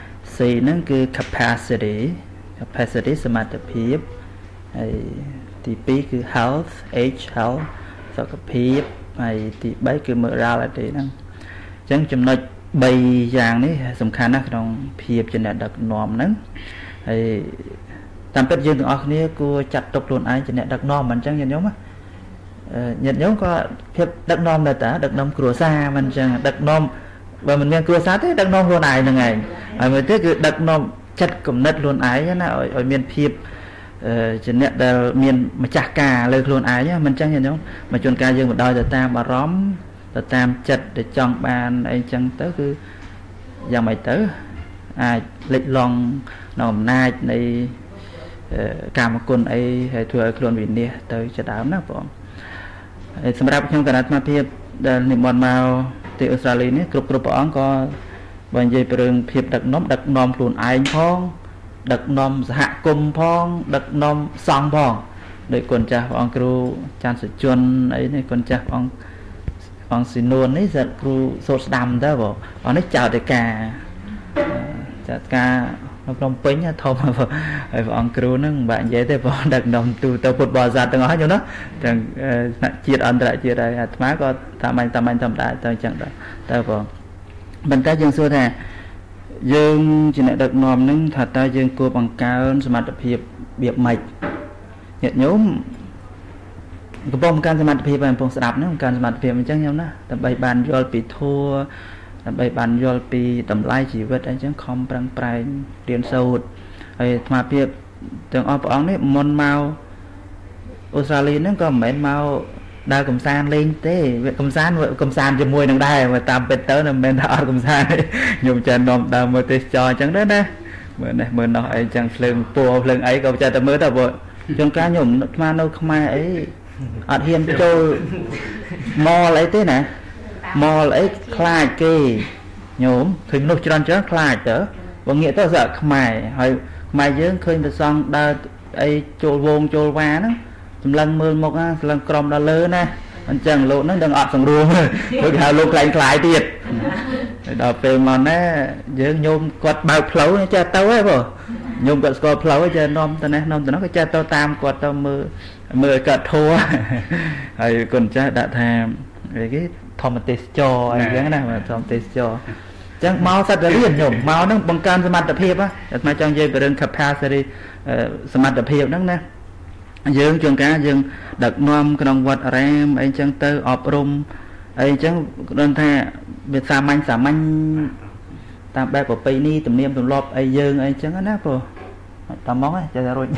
ហ្នឹងគឺ capacity capacity សមត្ថភាពហើយទីពីរគឺ health h health សុខភាពហើយទីបីគឺ morality ហ្នឹងអញ្ចឹងចំណុចបីយ៉ាងនេះសំខាន់ណាស់ក្នុងភាពជាអ្នកដឹកនាំហ្នឹងហើយតាមពិតយើងទាំងអស់គ្នាគួរចាត់ទុកខ្លួនឯងជាអ្នកដឹកនាំមិនអញ្ចឹងញាតិញោមញាតិញោមក៏ភាពដឹកនាំដែរតាដឹកនាំគ្រួសារមិនអញ្ចឹងដឹកនាំបើមិនមានគ្រួសារទេដឹកនាំខ្លួនឯងហ្នឹងឯងហើយមួយទៀតគឺដឹកនាំចិត្តគំនិតខ្លួនឯងណាឲ្យឲ្យមានភាពជាអ្នកដែលមានម្ចាស់ការលើខ្លួនឯងមិនអញ្ចឹងញាតិញោមមកជួនកាលយើងបដ ாய் ទៅតាមអារម្មណ៍ទៅតាមចិត្តដែលចង់បានអីអញ្ចឹងទៅគឺយ៉ាងម៉េចទៅអាចលិចឡង់នៅអំណាចនៃកាមគុណអីហើយធ្វើឲ្យខ្លួនវិនិច្ឆ័យទៅជាដើមណាបងហើយសម្រាប់ខ្ញុំគណៈអាត្មាភាពដែលនិមន្តមកទីអូស្ត្រាលីនេះគ្រប់គ្រប់ព្រះអង្គក៏បើនិយាយពីរឿងភាពដឹកនាំដឹកនាំខ្លួនឯងផងដឹកនាំសហគមន៍ផងដឹកនាំសង្ឃផងដោយគុណចាស់ព្រះអង្គគ្រូច័ន្ទសុជនអីនេះគុណចាស់ព្រះអង្គព្រះអង្គស៊ីនួននេះសិស្សគ្រូសូត្រស្ដាំទៅបងអស់នេះចៅតេកាចៅតេកានៅភ្នំពេញធំហើយព្រះអង្គគ្រូហ្នឹងមិនបាក់និយាយទេបងដឹកនាំទូទៅពុទ្ធបរិស័ទទាំងអស់យល់ណាទាំងថ្នាក់ជាតិអន្តរជាតិហើយអាត្មាក៏តាមអញតាមអញធម្មតាទៅអញ្ចឹងដែរតើបងប៉ុន្តែយើងសួរថាយើងជាអ្នកដឹកនាំហ្នឹងថាតើយើងគួរបង្កើនសមត្ថភាពរបៀបម៉េចញាតិញោមកំពុងបង្កើនសមត្ថភាពឲ្យកំពុងស្ដាប់ហ្នឹងបង្កើនសមត្ថភាពអញ្ចឹងញោមណាដើម្បីបានយល់ពីធัวដើម្បីបានយល់ពីតម្លៃជីវិតអីចឹងខំប្រឹងប្រែងរៀនសូត្រហើយអាត្មាភាពទាំងអស់ព្រះអង្គនេះមុនមកអូស្ត្រាលីហ្នឹងក៏មិនមែនមកដើរកំសាន្តលេងទេវាកំសាន្តកំសាន្តជាមួយនឹងដែរមកតាមពិតទៅមិនមែនថាអត់កំសាន្តទេខ្ញុំចានាំដើរមើលទេសចរអញ្ចឹងដែរណាមើលនេះមើលនោះអីចឹងភ្លើងពណ៌ភ្លើងអីក៏ចេះតែមើលទៅបើជួនកាលខ្ញុំអាត្មានៅខ្មែរអីអត់ហ៊ានចូលម៉លអីទេណាម៉លអីខ្លាចគេញោមឃើញមនុស្សច្រើនច្រើនខ្លាចទៅបើងាកទៅស្អាតខ្មែរហើយខ្មែរយើងឃើញប្រសង់ដើរអីចូលវងចូលវ៉ាហ្នឹងសម្លឹងមើលមុខណាសម្លឹងក្រំដល់លើណាអញ្ចឹងលោកហ្នឹងដឹងអត់សង្រួមព្រោះគេហៅលោកខ្លែងខ្លាយទៀតដល់ពេលមកណាយើងញោមគាត់បើកផ្លូវចេះទៅហ៎បងញោមគាត់ស្គាល់ផ្លូវចេះនាំទៅនេះនាំទៅនោះក៏ចេះទៅតាមគាត់ទៅមើលមើលគាត់ធัวហើយគុណចាស់ដាក់ថាអីគេធម្មទេសចរអីចឹងណាធម្មទេសចរអញ្ចឹងមកសិតតែរៀនញោមមកហ្នឹងបង្កើនសមត្ថភាពអាត្មាចង់និយាយពីរឿង capacity សមត្ថភាពហ្នឹងណាយើងជួនកាលយើងដឹកនាំក្នុងវត្តអារាមអីចឹងទៅអប់រំអីចឹងគាត់ថាវាសាមញ្ញសាមញ្ញតាមបែបប្រពៃណីទំនៀមទម្លាប់អីយើងអីចឹងណាព្រោះតាមមកចេះតែរួច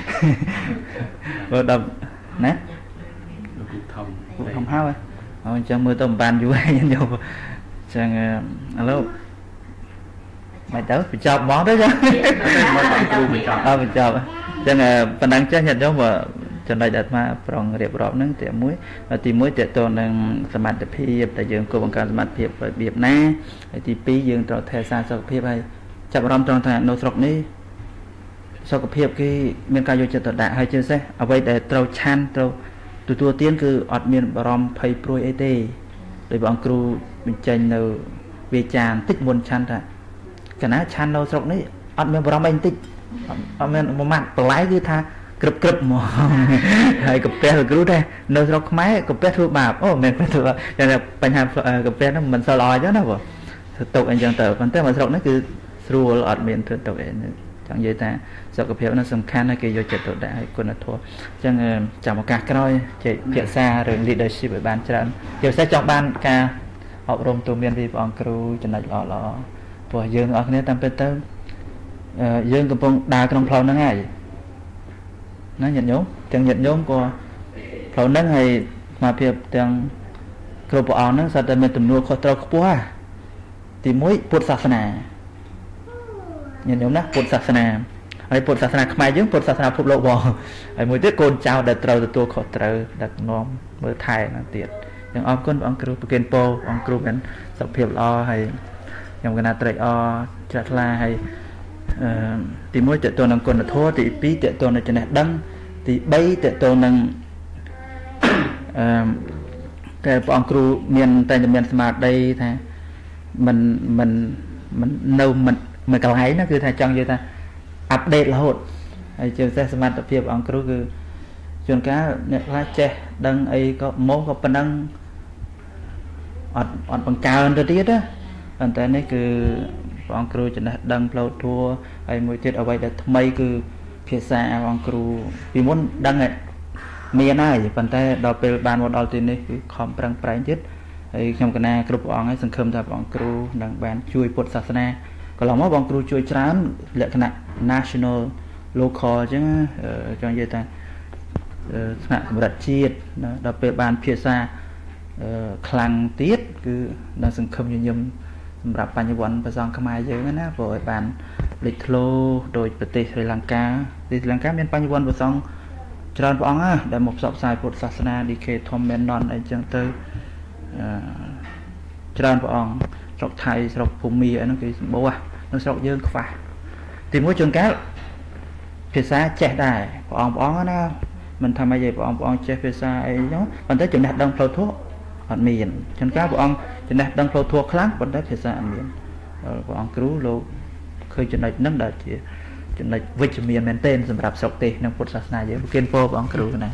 បើដល់ណាធំធំហើយអញ្ចឹងមើលទៅមិនបានយូរហើយញោមអញ្ចឹងឥឡូវមិនទៅបញ្ចប់ហ្មងទៅចឹងគ្រូបញ្ចប់អត់បញ្ចប់អញ្ចឹងប៉ុណ្ណឹងចេះញាតិញោមចំណុចអាត្មាប្រងរៀបរាប់ហ្នឹងទីមួយទីមួយតើតើនឹងសមត្ថភាពតែយើងគួរបង្កើនសមត្ថភាពរបៀបណាហើយទីពីរយើងត្រូវថែរក្សាសុខភាពហើយចាប់អារម្មណ៍ត្រង់ថានៅស្រុកនេះសុខភាពគេមានការយកចិត្តទុកដាក់ហើយជាពិសេសអ្វីដែលត្រូវឆាន់ត្រូវទទួលទានគឺអត់មានបារម្ភភ័យព្រួយអីទេដោយព្រះអង្គគ្រូបញ្ចេញនៅវាចាបន្តិចមុនឆាន់ថាកណាឆាន់នៅស្រុកនេះអត់មានបារម្ភអីបន្តិចអត់មានមួយម៉ាត់បន្លែគឺថាក្រឹបក្រឹបហ្មងហើយកាពះលោកគ្រូដែរនៅស្រុកខ្មែរកាពះធ្វើបាបអូមិនមែនធ្វើតែបញ្ហាកាពះហ្នឹងមិនសូវល្អអញ្ចឹងណាបងធ្វើទុកអញ្ចឹងទៅប៉ុន្តែមកស្រុកនេះគឺស្រួលអត់មានធ្វើទុកអីចង់និយាយថាសុខភាពនោះសំខាន់ហើយគេយកចិត្តទុកដាក់ឲ្យគុណធម៌អញ្ចឹងចាំឱកាសក្រោយជែកភាសារឿង leadership ឲ្យបានច្រើនជាពិសេសចង់បានការអប់រំទូមានពីព្រះអង្គគ្រូចំណុចល្អល្អព្រោះយើងអស់គ្នាតាមពិតទៅយើងកំពុងដើរក្នុងផ្លូវហ្នឹងហើយណាញាតិញោមទាំងញាតិញោមក៏ផ្លូវហ្នឹងហើយមកភាពទាំងគ្រប់ព្រះអង្គហ្នឹងសិតតែមានទំនួលខុសត្រូវខ្ពស់ទីមួយពុទ្ធសាសនាញាតិញោមណាពុទ្ធសាសនាហើយពុទ្ធសាសនាខ្មែរយើងពុទ្ធសាសនាពិភពលោកបងហើយមួយទៀតកូនចៅដែលត្រូវទទួលខុសត្រូវដឹកនាំមើលថែណាទៀតយ៉ាងអរគុណព្រះអង្គគ្រូប្រគិនពោអង្គគ្រូមានសុខភាពល្អហើយខ្ញុំកណាត្រេកអរជ្រះថ្លាហើយអឺទីមួយតើតើនឹងគុណធម៌ទីពីរតើតើនឹងចំណេះដឹងទីបីតើតើនឹងអឺតែព្រះអង្គគ្រូមានតែមានស្មារតីថាមិនមិនមិននៅមិន mà cái này nó cứ thay trong như ta update là hột hay chưa sẽ smart tập việc ông cứ cứ chuyện cá nè lá che đăng ấy có món có phần đăng ọt ọt bằng cao hơn tiết á còn tại này cứ ông cứ chỉ là đăng flow thua hay mỗi tiết ở đây để mấy cứ phía xa ông cứ vì muốn đăng này miền này phần tay đào về bàn một đầu tiên này cứ khom prang prang chết hay trong cái này group ông ấy sừng khom tập ông cứ đăng bàn chui bột sạch na còn lòng ông cứ chui trán lệ cái này national local chứ cho như ta sạ đặt chiết đào về bàn phía xa khang tiết cứ đang sừng khom như nhầmรับปัญญาวันประสองขมายเยอะนะบ่อยปานลิทโลโดยประเทศศรีลังกาศรีลังกาเป็นปัญญาวันประสองจรานปองอ่ะได้หมกสอบสายพุทธศาสนาดีเคทอมเมนนอนไอจังเตอร์จรานปองสกไทยสกภูมิไอ้นั่นคือบอกว่านั่นสกเยอะกว่าทีมว่าจนแก้ภาษาแจกได้ปองปองนะมันทำอะไรปองปองแจกภาษาไอ้เนาะมันได้จุดดัดดังเพลทุกอันมีนจนแก้ปองจุดดัดดังเพลทุกครั้งมันได้ภาษาอันมีนปองรู้โลเคยจุดดัดนั่งดัดจีจุดดัดวิจมีนเมนเทนสำหรับสกตีนักพุทธศาสนาเยอะเกินโปปองรู้นะ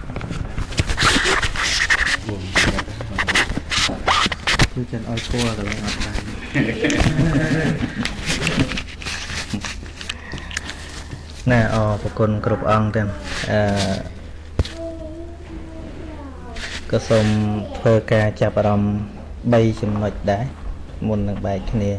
คือจะเอาตัวแต่ละอะไรน่าอ๋อปกติกรุบอังเต็มก็สมเพื่อการจับอารมณ์ใบจำนวนได้มุนหนึ่งใบแค่นี้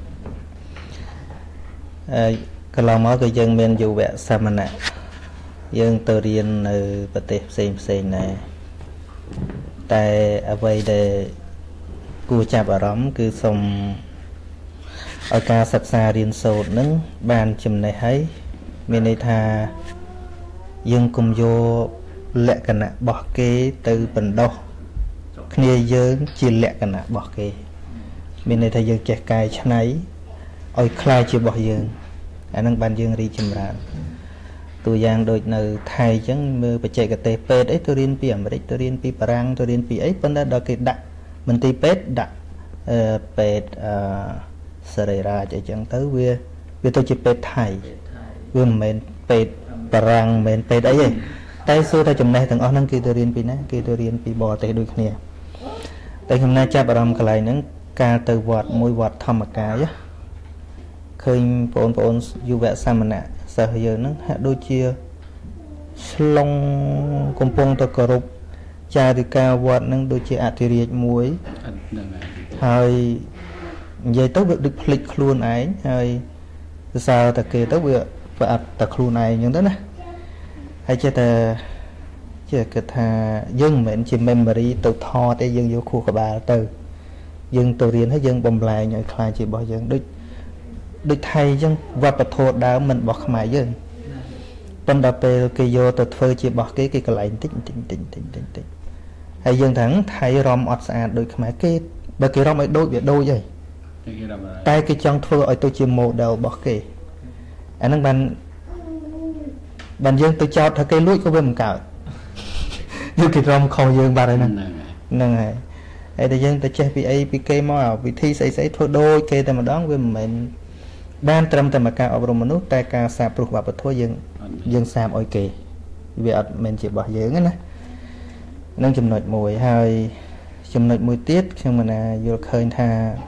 ก็ลองมาก็ยังเมียนอยู่แบบสามนะยังตัวเรียนในประเทศเซมเซนนะแต่เอาไว้ได้กูจับอารมณ์คือสมอาการศึกษาเรียนโสดนั้นบานจำในให้มีในทายังกุมโยแหลกกันนะบอกเกตือเป็นดอกเคลียเยิ้งจีแหลกกันนะบอกเกมีในทายังแจกกายชะไหนอ้อยคลายจีบอกยังอันนั้นบานยังรีจำรานตัวอย่างโดยในไทยจังมือไปเจกเตะเป็ดไอ้ตัวเรียนปีอเมริกตัวเรียนปีปรังตัวเรียนปีไอ้ปนได้ดอกเกดักมันตีเป็ดดักเป็ดสเรราจะจังเตอเวียเวียตัวจีเป็ดไทยเวียเหม็นเป็ดปรังเหม็นเป็ดไอ้ยัยแต่สู้ถ้าจำในถึงอ๋อนั่นคือตัวเรียนปีนะคือตัวเรียนปีบ่อแต่ดูเนี่ยแต่คำนั้นจับอารมณ์กันไรนั้นการตัววัดมวยวัดธรรมกายเคยปนปนอยู่แบบสามนะสาเหตุนั้นโดยเชี่ยลงกลมปงตะกรุบจาริกาวัดนั้นโดยเชี่ยอธิเรียมวยให้ยัยต้องดึกพลิกครูนไอ้ให้สาวตะเกียต้องเบื่อว่าตะครูนไอ้อย่างนั้นนะให้เจ้าแต่เจ้าเกิดหายึงเหมือนจิมเมมโมรีตัวทอแต่ยึงอยู่คู่กับบาตัวยึงตัวเรียนให้ยึงบ่มลายหน่อยคลายจีบ่ยึงด้วยด้วยไทยยึงว่าประโทษดาวมันบอกขมายยึงตอนดับเปลกิโยตัวเฟอร์จีบอกกี่กี่กระไรติ๊งติ๊งติ๊งติ๊งติ๊งติ๊งให้ยึงทั้งไทยรอมอดสะอาดโดยขมายกี่บางกี่รอมไอ้โดยเบียดโดยยัยแต่กี่จังเฟอร์ไอ้ตัวจีโมเดลบอกกี่อันนั้นมันบันยังตัวเจ้าถ้าเกลุยก็เป็นมันเก่าอยู่กี่รอมคอยังบาร์นั่นนั่นไงไอ้แต่ยังแต่เจ้าพี่ไอ้พี่เกมเอาวิธีใส่ใส่ทั่วโดยเกแต่มาดองเป็นเหมือนบ้านตรำแต่มาการอบรมมนุษย์แต่การสาปลุกแบบทั่วยังยังสามโอเคเวียดเหมือนจีบเยอะงั้นนะนั่งจำนวนมวยให้จำนวนมวยติดช่างมันอยู่เคยท่า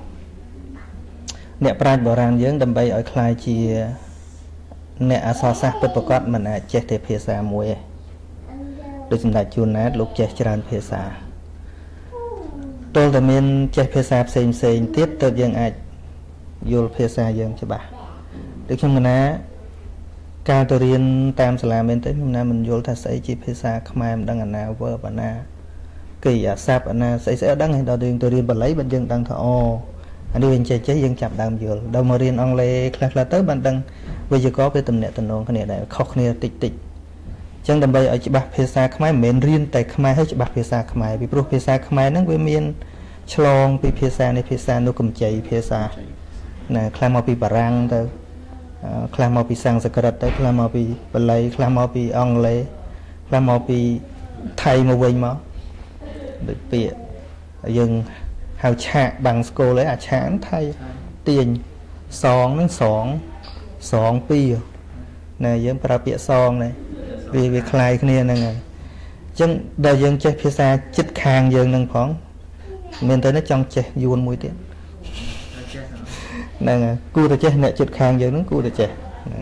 เนี่ยปลายโบราณเยอะดำใบอ้อยคลายจีเนี่ยอาซาซาเป็นประกอบมันอาจเจตเพศามวยโดยสำนักจูนนะลูกเจจรานเพศาตัวแต่เมียนเจเพศาเซนเซนติดตัวยังอาจโยลเพศายังใช่ปะโดยช่วงนั้นการตัวเรียนตามสลาเมนต์มันนะมันโยลทัศน์ใส่จีเพศาขมายมันดังอันนาเวอร์ปนากี่อาซาบอันนาใส่ใส่ดังให้เราเรียนตัวเรียนบัลไลบันยังดังทออันนี้เป็นใจใจยังจับดามโยลเรามาเรียนอังเลคลาสลาเตอร์บันดังวิจารณ์ไปตำแหน่งตำแหน่งขนาดไหนข้อขนาดติดติดจังดำไปเอาฉบับภาษาขมายเหม็นเรียนแต่ขมายให้ฉบับภาษาขมายไปปลุกภาษาขมายนั่งเวียนเมียนฉลองไปภาษาในภาษาโนกุมใจภาษาน่ะคลามาปีปรังเตอคลามาปีสังสกัดเตอคลามาปีปลายคลามาปีอังเลคลามาปีไทยมาเวงมาโดยเปียยังหาวฉะบางสโกเลยอาฉะไทยเตียน song nó song song pi này dân para bịa song này vì việc khai kia này này chân đời dân chơi phía xa chích khang dân nâng phóng mình tới nó trong chơi vuông mũi tiếng này cu ta chơi nè chích khang dân nó cu ta chơi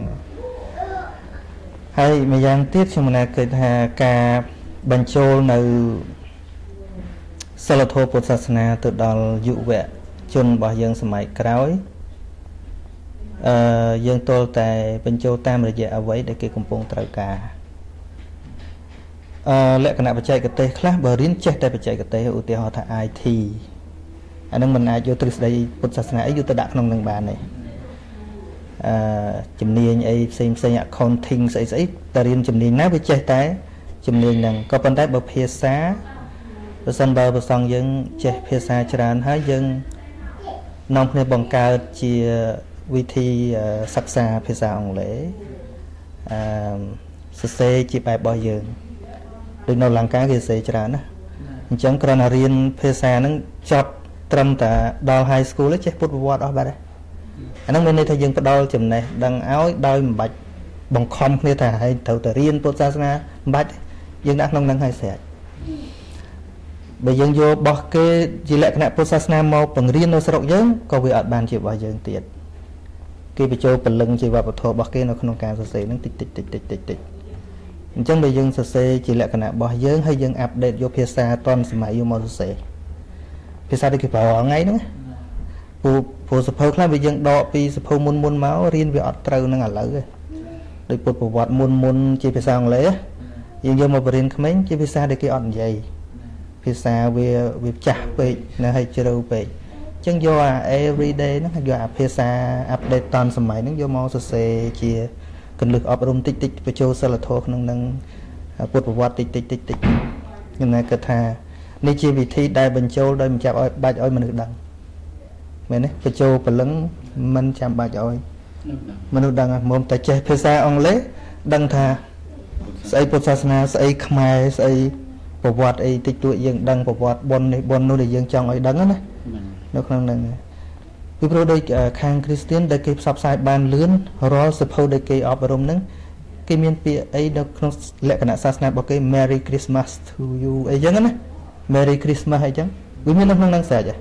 hay mình giang tiếp cho mình là cái hà cả bánh trâuនៅសិលធម៌ពុទ្ធសាសនាទៅដល់យុវជនរបស់យើងសម័យក្រោយអឺយើងទល់តែបញ្ចូលតាមរយៈអ្វីដែលគេកំពុងត្រូវការអឺលក្ខណៈបច្ចេកទេសខ្លះបើរៀនចេះតែបច្ចេកទេសឧទាហរណ៍ថា ไอ ที អានឹងមិនអាចយកទ្រឹស្ដីពុទ្ធសាសនាអីយកទៅដាក់ក្នុងនឹងបានទេអឺជំនាញអីផ្សេងផ្សេង accounting ស្អីស្អីតែរៀនជំនាញណាវាចេះតែជំនាញហ្នឹងក៏ប៉ុន្តែបើភាសាបើសិនបើប្រសងយើងចេះភាសាច្រើនហើយយើងនាំគ្នាបង្កើតជាវិធីសិក្សាភាសាអង់គ្លេសអឺសរសេរជាបែបរបស់យើងដូចនៅលង្កាគេសរសេរច្រើនណាអញ្ចឹងគ្រាន់តែរៀនភាសាហ្នឹងចប់ត្រឹមតែដល់ high school ចេះពុទ្ធប្រវត្តិអស់បាត់ហើយអាហ្នឹងមានន័យថាយើងផ្ដល់ចំណេះដឹងឲ្យដោយមិនបាច់បង្ខំគ្នាថាឲ្យត្រូវតែរៀនពុទ្ធសាសនាមិនបាច់យើងដាក់ក្នុងហ្នឹងឲ្យស្រេចបើយើងយករបស់គេជាលក្ខណៈពុទ្ធសាសនាមកបង្រៀននៅស្រុកយើងក៏វាអត់បានជារបស់យើងទៀតគេបញ្ចូលពលឹងជាវប្បធម៌របស់គេនៅក្នុងការសរសេរហ្នឹងតិចតិចតិចតិចតិចតិចអញ្ចឹងបើយើងសរសេរជាលក្ខណៈរបស់យើងហើយយើងអាប់ដេតយកភាសាតនសម័យយកមកសរសេរភាសាដែលគេប្រើថ្ងៃហ្នឹងពូព្រោះសភៅខ្លះវាយើងដកពីសភៅមុនមុនមករៀនវាអត់ត្រូវនឹងឥឡូវទេដោយពុទ្ធប្រវត្តិមុនមុនជាភាសាអង់គ្លេសយើងយកមកបរៀនក្មេងជាភាសាដែលគេអត់និយាយភាសាវាវាចាស់ពេកនៅឲ្យជ្រៅពេកអញ្ចឹងយកអា everyday ហ្នឹងយកអាភាសា update តាមសម័យហ្នឹងយកមកសរសេរជាកន្លឹះអប់រំតិចតិចបញ្ចូលសិលធម៌ក្នុងនឹងពុទ្ធប្រវត្តិតិចតិចតិចតិចខ្ញុំណាគិតថានេះជាវិធីដែលបញ្ចូលដោយមិនចាំឲ្យបាច់ឲ្យមនុស្សដឹងមែនទេបញ្ចូលព្រលឹងមិនចាំបាច់ឲ្យមនុស្សដឹងមុំតែចេះភាសាអង់គ្លេសដឹងថាស្អីពុទ្ធសាសនាស្អីខ្មែរស្អីប្រវត្តិអីតិចតួចយើងដឹងប្រវត្តិបុណ្យនេះបុណ្យនោះដែលយើងចង់ឲ្យដឹងណានៅក្នុងហ្នឹងពីព្រោះដូចខាងគ្រីស្ទៀនដែលគេផ្សព្វផ្សាយបានលឿនរាល់សភៅដែលគេអប់រំហ្នឹងគេមានពាក្យអីនៅក្នុងលក្ខណៈសាសនារបស់គេ Merry Christmas to you អីចឹងណា Merry Christmas អីចឹងវាមាននៅក្នុងហ្នឹងស្រេចហ៎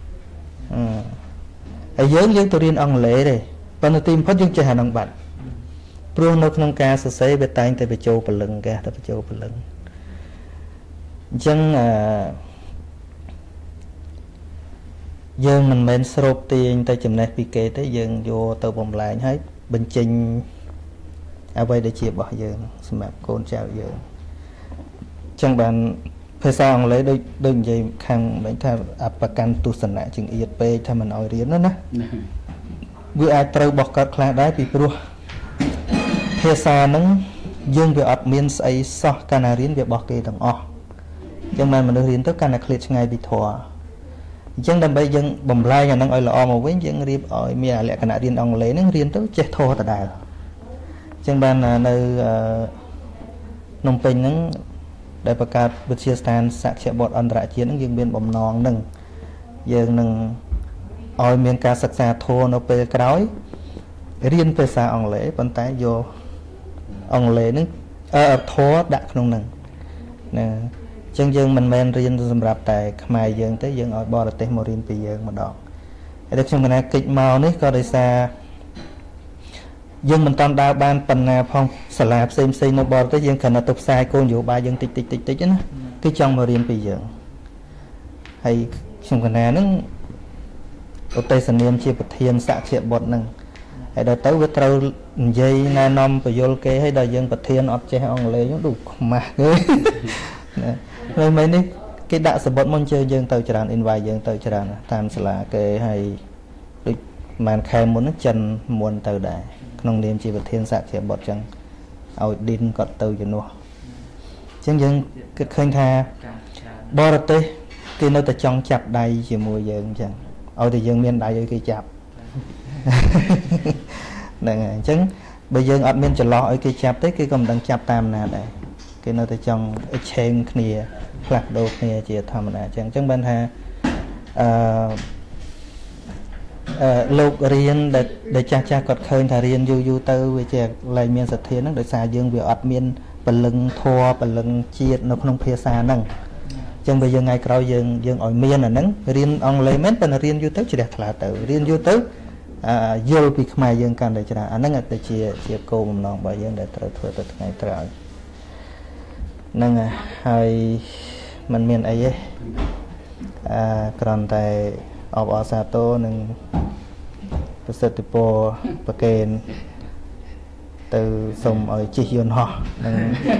អឺហើយយើងយើងទៅរៀនអង់គ្លេសទេប៉ុន្តែទីបំផុតយើងចេះអាហ្នឹងបាត់ព្រោះនៅក្នុងការសរសេរវាតែងតែបញ្ចូលពលឹងគេតែបញ្ចូលពលឹងអញ្ចឹងអឺយើងមិនមែនស្រូបទាញទៅចំណេះពីគេទេយើងយកទៅបំលែងហើយបញ្ចេញអ្វីដែលជារបស់យើងសម្រាប់កូនចៅយើងអញ្ចឹងបានភាសាអង់គ្លេសដូចដូចនិយាយខាងបែបថាអបកម្មទស្សនៈជាងអៀតពេកថាមិនអោយរៀនណាវាអាចត្រូវបោះកាត់ខ្លះដែរពីព្រោះភាសាហ្នឹងយើងវាអត់មានស្អីសោះកាលណារៀនវាបោះគេទាំងអស់អញ្ចឹងបានមនុស្សរៀនទៅកាន់តែឃ្លាតឆ្ងាយពីធម៌អញ្ចឹងដើម្បីយើងបំលែងអាហ្នឹងឲ្យល្អមកវិញយើងរៀបឲ្យមានលក្ខណៈរៀនអង់គ្លេសហ្នឹងរៀនទៅចេះធម៌ដដែលអញ្ចឹងបាននៅភ្នំពេញហ្នឹងដែលបង្កើតវិទ្យាស្ថានសាក្យបុត្រអន្តរជាតិហ្នឹងយើងមានបំណងហ្នឹងយើងនឹងឲ្យមានការសិក្សាធម៌នៅពេលក្រោយរៀនភាសាអង់គ្លេសប៉ុន្តែយកអង់គ្លេសហ្នឹងអឺធម៌ដាក់ក្នុងហ្នឹងណាអញ្ចឹងយើងមិនមែនរៀនសម្រាប់តែខ្មែរយើងទេយើងឲ្យបរទេសមករៀនពីយើងម្ដងហើយតែខ្ញុំកណាកិច្ចមកនេះក៏ដោយសារយើងមិនតាន់ដើរបានប៉ុណ្ណាផងសាលាផ្សេងផ្សេងនៅបរទេសយើងគ្រាន់តែទៅផ្សាយគោលនយោបាយយើងតិចតិចតិចតិចណាគឺចង់មករៀនពីយើងហើយខ្ញុំកណាហ្នឹងឧទ្ទេសនាមជាប្រធានសក្តិបុត្រហ្នឹងហើយដល់ទៅវាត្រូវនិយាយណែនាំបញ្យលគេហើយដល់យើងប្រធានអត់ចេះអង់គ្លេសហ្នឹងដូចខ្មាស់គេណាហើយមិននេះគេដាក់សម្បត្តិមកជើយើងទៅច្រើន invite យើងទៅច្រើនតាមសាលាគេហើយដូចប្រហែលខែមុនចិនមុនទៅដែរក្នុងនាមជាប្រធានសក្តិបុត្រអញ្ចឹងឲ្យឌីនគាត់ទៅជំនួសអញ្ចឹងយើងគិតឃើញថាបរទេសគេនៅតែចង់ចាប់ដៃជាមួយយើងអញ្ចឹងឲ្យតែយើងមានដៃឲ្យគេចាប់ហ្នឹងហើយអញ្ចឹងបើយើងអត់មានចន្លោះឲ្យគេចាប់ទេគេក៏មិនដឹងចាប់តាមណាដែរគេនៅតែចង់ exchange គ្នាផ្លាស់ប្ដូរគ្នាជាធម្មតាអញ្ចឹងអញ្ចឹងបានថាអឺលោករៀនដែលចាស់ចាស់គាត់ឃើញថារៀនយូរយូរទៅវាជាលែងមានសទ្ធាហ្នឹងដោយសារយើងវាអត់មានពលឹងធัวពលឹងជាតិនៅក្នុងភាសាហ្នឹងអញ្ចឹងបើយើងថ្ងៃក្រោយយើងយើងឲ្យមានអាហ្នឹងរៀនអង់គ្លេសមែនប៉ុន្តែរៀនយូរទៅជ្រះថ្លាទៅរៀនយូរទៅយល់ពីខ្មែរយើងកាន់តែច្រើនអាហ្នឹងទៅជាជាគោលបំណងរបស់យើងដែលត្រូវធ្វើទៅថ្ងៃក្រោយហ្នឹងហើយมันមានអីទេអឺគ្រាន់តែអបអរសាទរនឹងប្រសិទ្ធពរប្រកេនទៅសូមឲ្យជិះយន្តហោះនឹង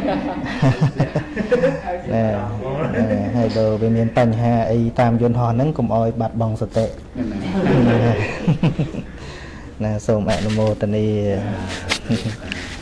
ណែហើយបើវាមានបញ្ហាអីតាមយន្តហោះហ្នឹងកុំឲ្យបាត់បង់សតិណាសូមអនុមោទនា